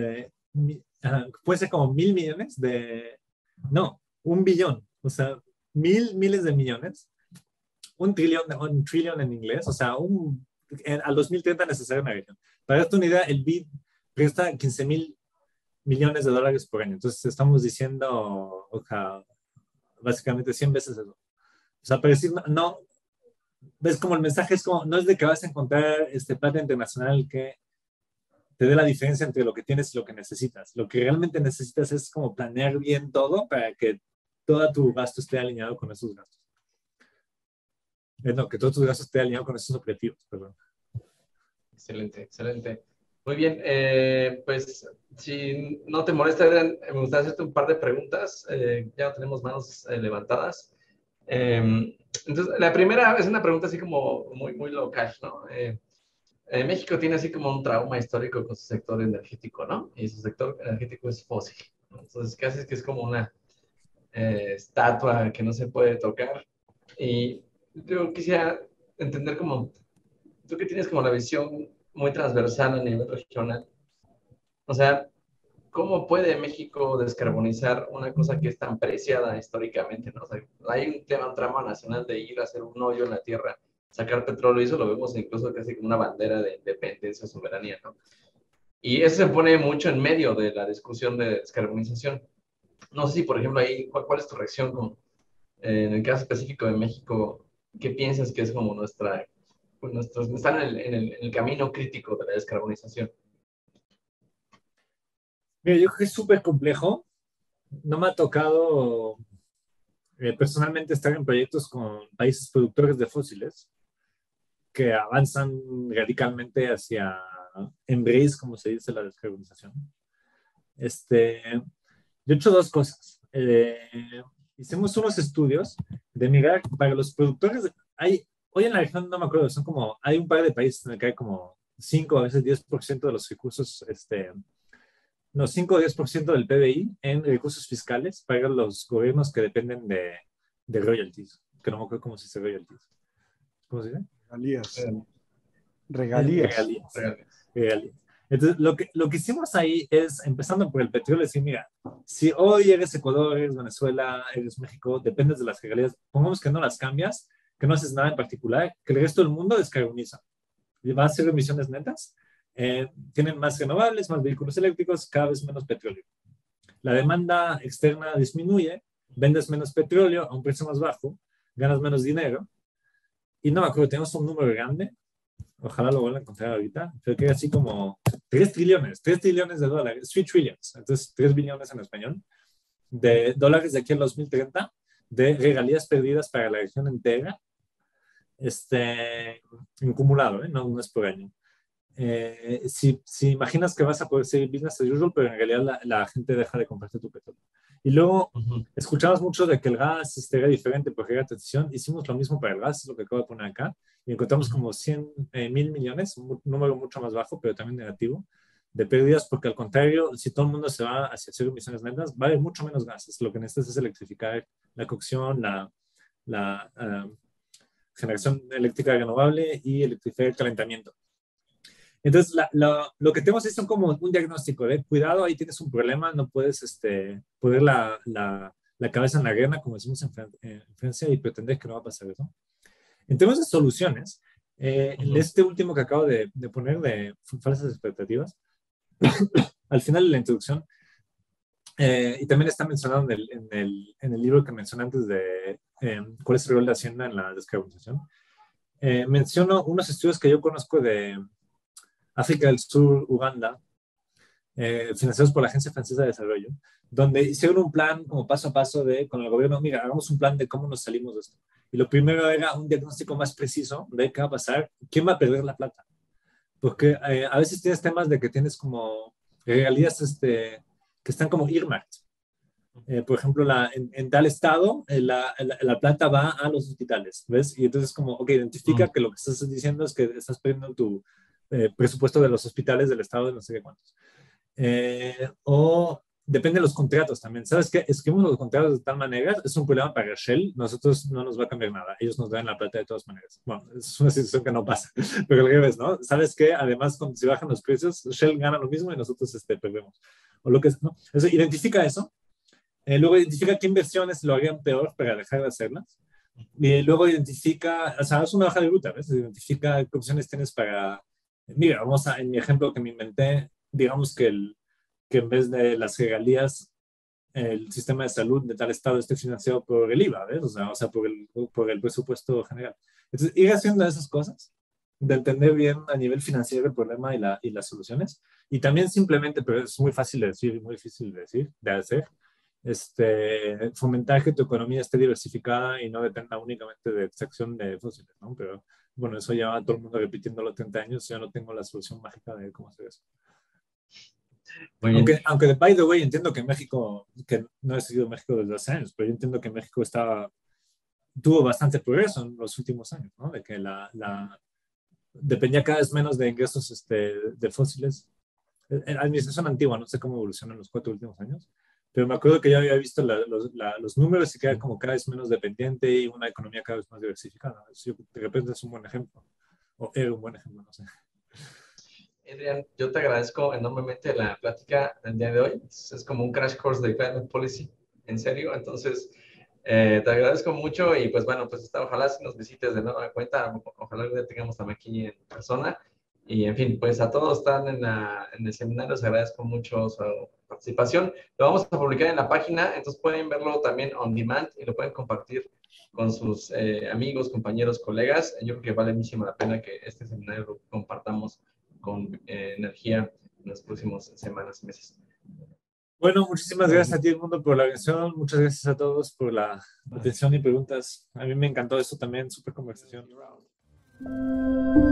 puede ser como 1.000 millones de, no, 1 billón, o sea, miles de millones. Un trillón en inglés, o sea, al 2030 necesaria una región. Para darte una idea, el BID presta 15,000 millones de dólares por año. Entonces estamos diciendo, o sea, básicamente 100 veces eso. O sea, para decir, no, ves como el mensaje es como, no es de que vas a encontrar plata internacional que te dé la diferencia entre lo que tienes y lo que necesitas. Lo que realmente necesitas es como planear bien todo para que todo tu gasto esté alineado con esos gastos. No, que todos tus gastos estén alineados con esos objetivos, perdón. Excelente, excelente. Muy bien, pues si no te molesta, Adrián, me gustaría hacerte un par de preguntas. Ya tenemos manos levantadas. Entonces, la primera es una pregunta así como muy local, ¿no? México tiene así como un trauma histórico con su sector energético, ¿no? Y su sector energético es fósil, ¿no? Entonces, casi es que es como una estatua que no se puede tocar. Y yo quisiera entender como, tú que tienes como la visión muy transversal a nivel regional, o sea, ¿cómo puede México descarbonizar una cosa que es tan preciada históricamente, ¿no? O sea, hay un trama nacional de ir a hacer un hoyo en la tierra, sacar petróleo, y eso lo vemos incluso casi como una bandera de independencia, soberanía, ¿no? Y eso se pone mucho en medio de la discusión de descarbonización. No sé si, por ejemplo, ahí, ¿cuál es tu reacción con, en el caso específico de México? ¿Qué piensas que es como nuestra, pues están en el camino crítico de la descarbonización? Mira, yo creo que es súper complejo. No me ha tocado personalmente estar en proyectos con países productores de fósiles que avanzan radicalmente hacia embrace, como se dice, la descarbonización. Yo he hecho dos cosas. Hicimos unos estudios de mirar para los productores. Hoy en la región, no me acuerdo, hay un par de países en el que hay como 5 a veces 10% de los recursos, 5 o 10% del PBI en recursos fiscales para los gobiernos que dependen de royalties, que no me acuerdo cómo se dice royalties. ¿Cómo se dice? Regalías. Regalías. Entonces, lo que hicimos ahí es, empezando por el petróleo, decir, mira, si hoy eres Ecuador, eres Venezuela, eres México, dependes de las regalías, pongamos que no las cambias, que no haces nada en particular, que el resto del mundo descarboniza. Y va a ser emisiones netas, tienen más renovables, más vehículos eléctricos, cada vez menos petróleo. La demanda externa disminuye, vendes menos petróleo a un precio más bajo, ganas menos dinero, y no me acuerdo, tenemos un número grande, ojalá lo vuelvan a encontrar ahorita, creo que así como 3 trillones de dólares, 3 trillions, entonces 3 billones en español, de dólares de aquí al 2030, de regalías perdidas para la región entera, en acumulado, no es por año. Si imaginas que vas a poder seguir business as usual, pero en realidad la gente deja de comprarte tu petróleo. Y luego escuchamos mucho de que el gas era diferente porque era transición. Hicimos lo mismo para el gas, es lo que acabo de poner acá, y encontramos como 100,000 millones, un número mucho más bajo, pero también negativo, de pérdidas, porque al contrario, si todo el mundo se va hacia cero emisiones netas, va a haber mucho menos gases. Lo que necesitas es electrificar la cocción, la generación eléctrica renovable y electrificar el calentamiento. Entonces, lo que tenemos es como un diagnóstico de cuidado, ahí tienes un problema, no puedes poner la cabeza en la arena, como decimos en Francia, y pretender que no va a pasar eso. En términos de soluciones, en este último que acabo de poner de falsas expectativas, al final de la introducción, y también está mencionado en el libro que mencioné antes de cuál es el rol de Hacienda en la descarbonización, menciono unos estudios que yo conozco de África del Sur, Uganda, financiados por la Agencia Francesa de Desarrollo, donde hicieron un plan como paso a paso con el gobierno, mira, hagamos un plan de cómo nos salimos de esto. Y lo primero era un diagnóstico más preciso de qué va a pasar, quién va a perder la plata. Porque a veces tienes temas de que tienes como regalías que están como earmarked. Por ejemplo, en tal estado, la plata va a los hospitales, ¿ves? Y entonces como, ok, identifica que lo que estás diciendo es que estás perdiendo tu presupuesto de los hospitales del estado de no sé qué cuántos. O depende de los contratos también. ¿Sabes qué? Escribimos los contratos de tal manera, es un problema para Shell, nosotros no nos va a cambiar nada, ellos nos dan la plata de todas maneras. Bueno, es una situación que no pasa, pero al revés, ¿no? ¿Sabes qué? Además, cuando se bajan los precios, Shell gana lo mismo y nosotros perdemos. O lo que es, ¿no? Entonces, identifica eso. Luego identifica qué inversiones lo harían peor para dejar de hacerlas. Y luego identifica, o sea, es una hoja de ruta, ¿ves? Identifica qué opciones tienes para... Mira, vamos a, en mi ejemplo que me inventé, digamos que en vez de las regalías, el sistema de salud de tal estado esté financiado por el IVA, ¿ves? O sea por el presupuesto general. Entonces, ir haciendo esas cosas, de entender bien a nivel financiero el problema y las soluciones, y también simplemente, pero es muy fácil de decir y muy difícil de hacer, fomentar que tu economía esté diversificada y no dependa únicamente de extracción de fósiles, ¿no? Pero bueno, eso lleva a todo el mundo repitiéndolo 30 años, yo no tengo la solución mágica de cómo hacer eso. Aunque, by the way, entiendo que México, que no he seguido México desde hace años, pero yo entiendo que México tuvo bastante progreso en los últimos años, ¿no? De que dependía cada vez menos de ingresos de fósiles. En administración antigua, no sé cómo evolucionó en los 4 últimos años, pero me acuerdo que yo había visto los números y que era como cada vez menos dependiente y una economía cada vez más diversificada. Eso, de repente es un buen ejemplo, o era un buen ejemplo, no sé. Adrián, yo te agradezco enormemente la plática del día de hoy. Es como un crash course de climate policy, en serio. Entonces, te agradezco mucho y pues bueno, pues ojalá si nos visites de nueva cuenta, ojalá que tengamos también aquí en persona. Y en fin, pues a todos están en el seminario, les agradezco mucho su participación. Lo vamos a publicar en la página, entonces pueden verlo también on demand y lo pueden compartir con sus amigos, compañeros, colegas. Yo creo que vale muchísimo la pena que este seminario lo compartamos con energía en las próximas semanas y meses. Bueno, muchísimas gracias a ti, Edmundo, por la atención. Muchas gracias a todos por la atención y preguntas. A mí me encantó eso también, súper conversación.